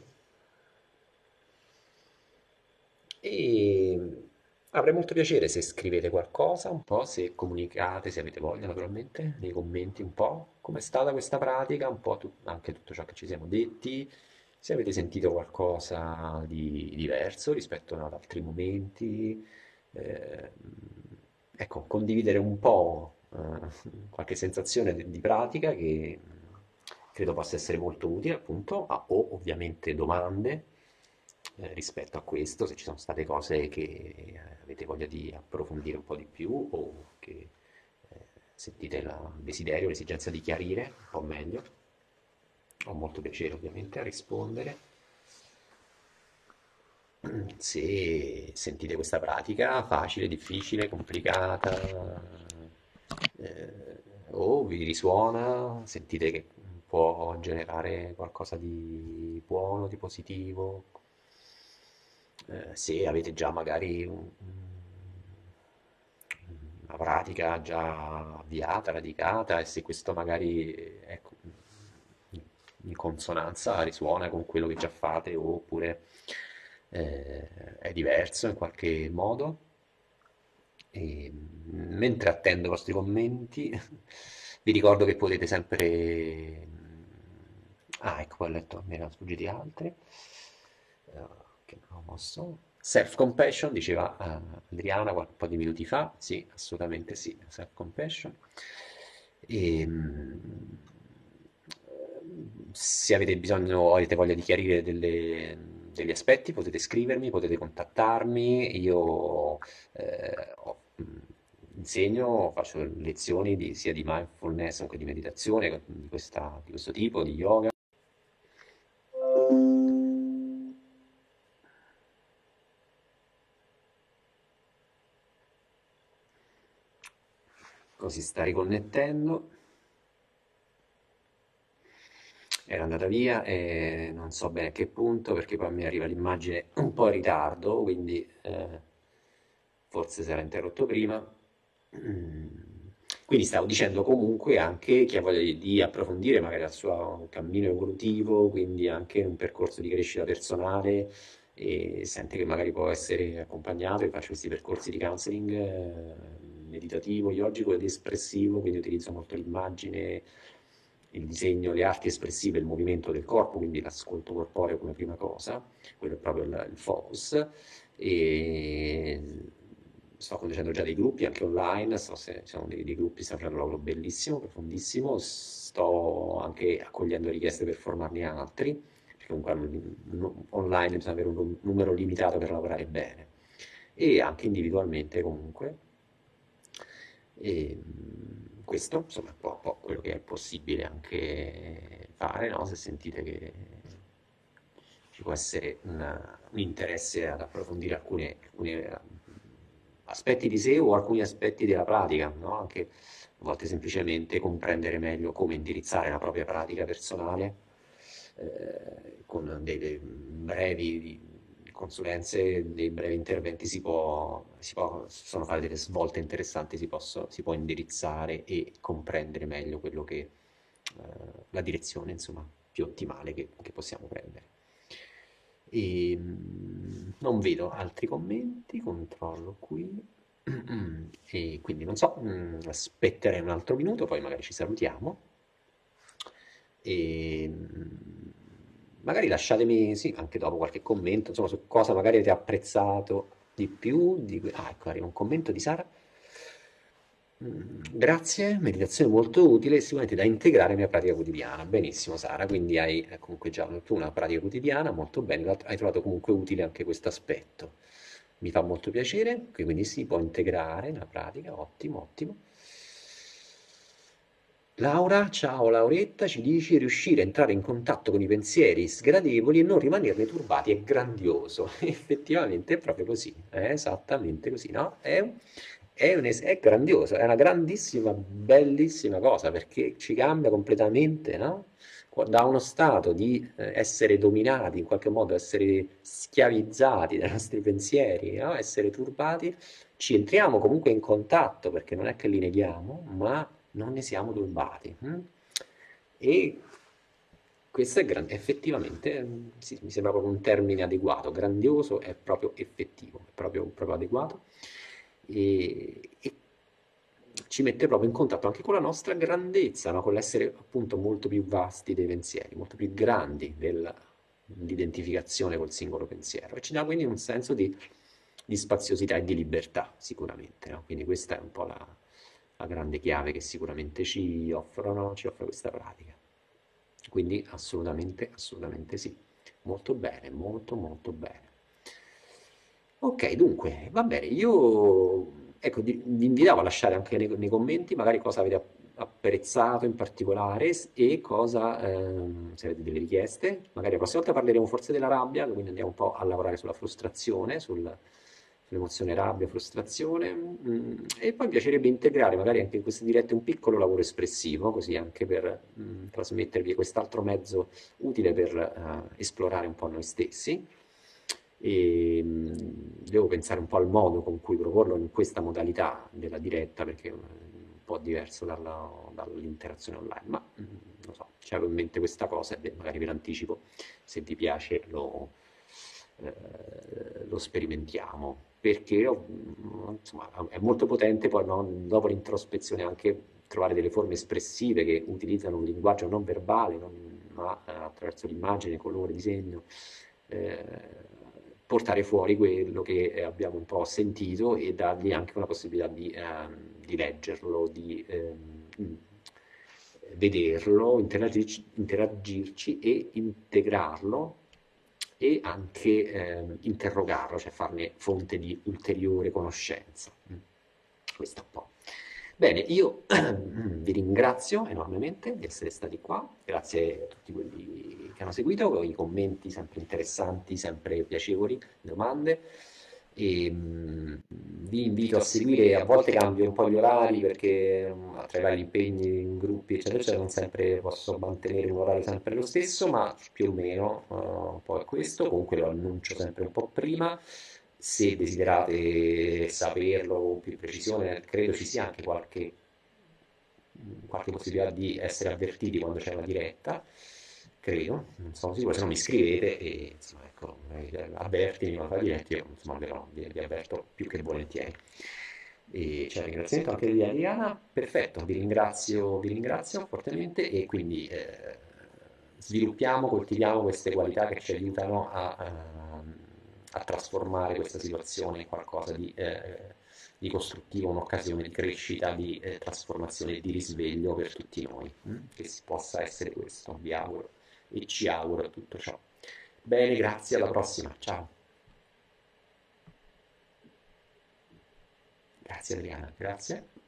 Speaker 1: E avrei molto piacere se scrivete qualcosa, un po', se comunicate, se avete voglia, naturalmente, nei commenti un po' com'è stata questa pratica, un po' anche tutto ciò che ci siamo detti, se avete sentito qualcosa di diverso rispetto ad altri momenti, eh, ecco, condividere un po' qualche sensazione di pratica che credo possa essere molto utile, appunto, o ovviamente domande rispetto a questo, se ci sono state cose che avete voglia di approfondire un po' di più o che sentite il desiderio, l'esigenza di chiarire un po' meglio. Ho molto piacere ovviamente a rispondere. Se sentite questa pratica facile, difficile, complicata, o vi risuona, sentite che può generare qualcosa di buono, di positivo, se avete già magari una pratica già avviata, radicata, e se questo magari è in consonanza, risuona con quello che già fate, oppure è diverso in qualche modo. E, mentre attendo i vostri commenti, vi ricordo che potete sempre... Ah, ecco, poi ho letto, mi erano sfuggiti altri. Che non ho mosso. Self-compassion, diceva Adriana un po' di minuti fa. Sì, assolutamente sì, self-compassion. E, se avete bisogno o avete voglia di chiarire degli aspetti, potete scrivermi, potete contattarmi. Io insegno, faccio lezioni sia di mindfulness, comunque di meditazione, di questo tipo, di yoga. Così sta riconnettendo. Era andata via e non so bene a che punto perché poi mi arriva l'immagine un po' in ritardo, quindi forse si era interrotto prima. Mm. Quindi stavo dicendo comunque anche chi ha voglia di approfondire magari il suo cammino evolutivo, quindi anche un percorso di crescita personale e sente che magari può essere accompagnato, io faccio questi percorsi di counseling meditativo, yogico ed espressivo, quindi utilizzo molto l'immagine, il disegno, le arti espressive, il movimento del corpo, quindi l'ascolto corporeo come prima cosa, quello è proprio il focus. E sto conducendo già dei gruppi anche online, sono dei gruppi, sto facendo un lavoro bellissimo, profondissimo, sto anche accogliendo richieste per formarne altri, perché comunque online bisogna avere un numero limitato per lavorare bene, e anche individualmente comunque. E questo, insomma, è un po' quello che è possibile anche fare, no? Se sentite che ci può essere un interesse ad approfondire alcuni aspetti di sé o alcuni aspetti della pratica, no? Anche a volte semplicemente comprendere meglio come indirizzare la propria pratica personale con delle brevi consulenze, dei brevi interventi si possono fare delle svolte interessanti, si può indirizzare e comprendere meglio quello che la direzione, insomma, più ottimale che possiamo prendere. E, non vedo altri commenti, controllo qui. E quindi non so, aspetterei un altro minuto, poi magari ci salutiamo. E magari lasciatemi, sì, anche dopo qualche commento, insomma, su cosa magari avete apprezzato di più. Ah, ecco, arriva un commento di Sara. Grazie, meditazione molto utile, sicuramente da integrare nella pratica quotidiana. Benissimo, Sara, quindi hai comunque già tu una pratica quotidiana, molto bene, hai trovato comunque utile anche questo aspetto. Mi fa molto piacere, quindi si può integrare nella pratica, ottimo, ottimo. Laura, ciao Lauretta, ci dici riuscire a entrare in contatto con i pensieri sgradevoli e non rimanerne turbati è grandioso. Effettivamente è proprio così, è esattamente così, no? È grandioso, è una grandissima, bellissima cosa perché ci cambia completamente, no? Da uno stato di essere dominati, in qualche modo essere schiavizzati dai nostri pensieri, no? Essere turbati, ci entriamo comunque in contatto perché non è che li neghiamo, ma non ne siamo turbati. E questo effettivamente, sì, mi sembra proprio un termine adeguato, grandioso è proprio effettivo, è proprio adeguato e ci mette proprio in contatto anche con la nostra grandezza, no? Con l'essere appunto molto più vasti dei pensieri, molto più grandi dell'identificazione col singolo pensiero e ci dà quindi un senso di spaziosità e di libertà sicuramente, no? Quindi questa è un po' la grande chiave che sicuramente ci offre questa pratica. Quindi assolutamente, assolutamente sì. Molto bene, molto molto bene. Ok, dunque, va bene, io ecco, vi invitavo a lasciare anche nei commenti magari cosa avete apprezzato in particolare e cosa, se avete delle richieste, magari la prossima volta parleremo forse della rabbia, quindi andiamo un po' a lavorare sulla frustrazione, sull'emozione rabbia, frustrazione, e poi mi piacerebbe integrare magari anche in queste dirette un piccolo lavoro espressivo, così anche per trasmettervi quest'altro mezzo utile per esplorare un po' noi stessi. e devo pensare un po' al modo con cui proporlo in questa modalità della diretta, perché è un po' diverso dall'interazione online, ma non so, c'avevo in mente questa cosa e magari per anticipo, se vi piace, lo sperimentiamo, perché insomma, è molto potente poi no, dopo l'introspezione anche trovare delle forme espressive che utilizzano un linguaggio non verbale, ma attraverso l'immagine, colore, disegno, portare fuori quello che abbiamo un po' sentito e dargli anche una possibilità di leggerlo, di vederlo, interagirci e integrarlo e anche interrogarlo, cioè farne fonte di ulteriore conoscenza. Questo un po'. Bene, io vi ringrazio enormemente di essere stati qua, grazie a tutti quelli che hanno seguito, con i commenti sempre interessanti, sempre piacevoli, domande. E vi invito a seguire, a volte cambio un po' gli orari perché tra i vari impegni in gruppi, eccetera, eccetera, non sempre posso mantenere un orario sempre lo stesso, ma più o meno un po' è questo. Comunque lo annuncio sempre un po' prima. Se desiderate saperlo con più precisione, credo ci sia anche qualche possibilità di essere avvertiti quando c'è una diretta, credo, non sono sicuro, se no mi scrivete e insomma, ecco, avvertimi quando fa diretta, io insomma vi avverto più che volentieri. E c'è un ringraziamento anche di Adriana, perfetto, vi ringrazio fortemente e quindi sviluppiamo, coltiviamo queste qualità che ci aiutano a trasformare questa situazione in qualcosa di costruttivo, un'occasione di crescita, di trasformazione e di risveglio per tutti noi. Che si possa essere questo, vi auguro e ci auguro tutto ciò. Bene, grazie, alla prossima, ciao. Grazie Adriana, grazie.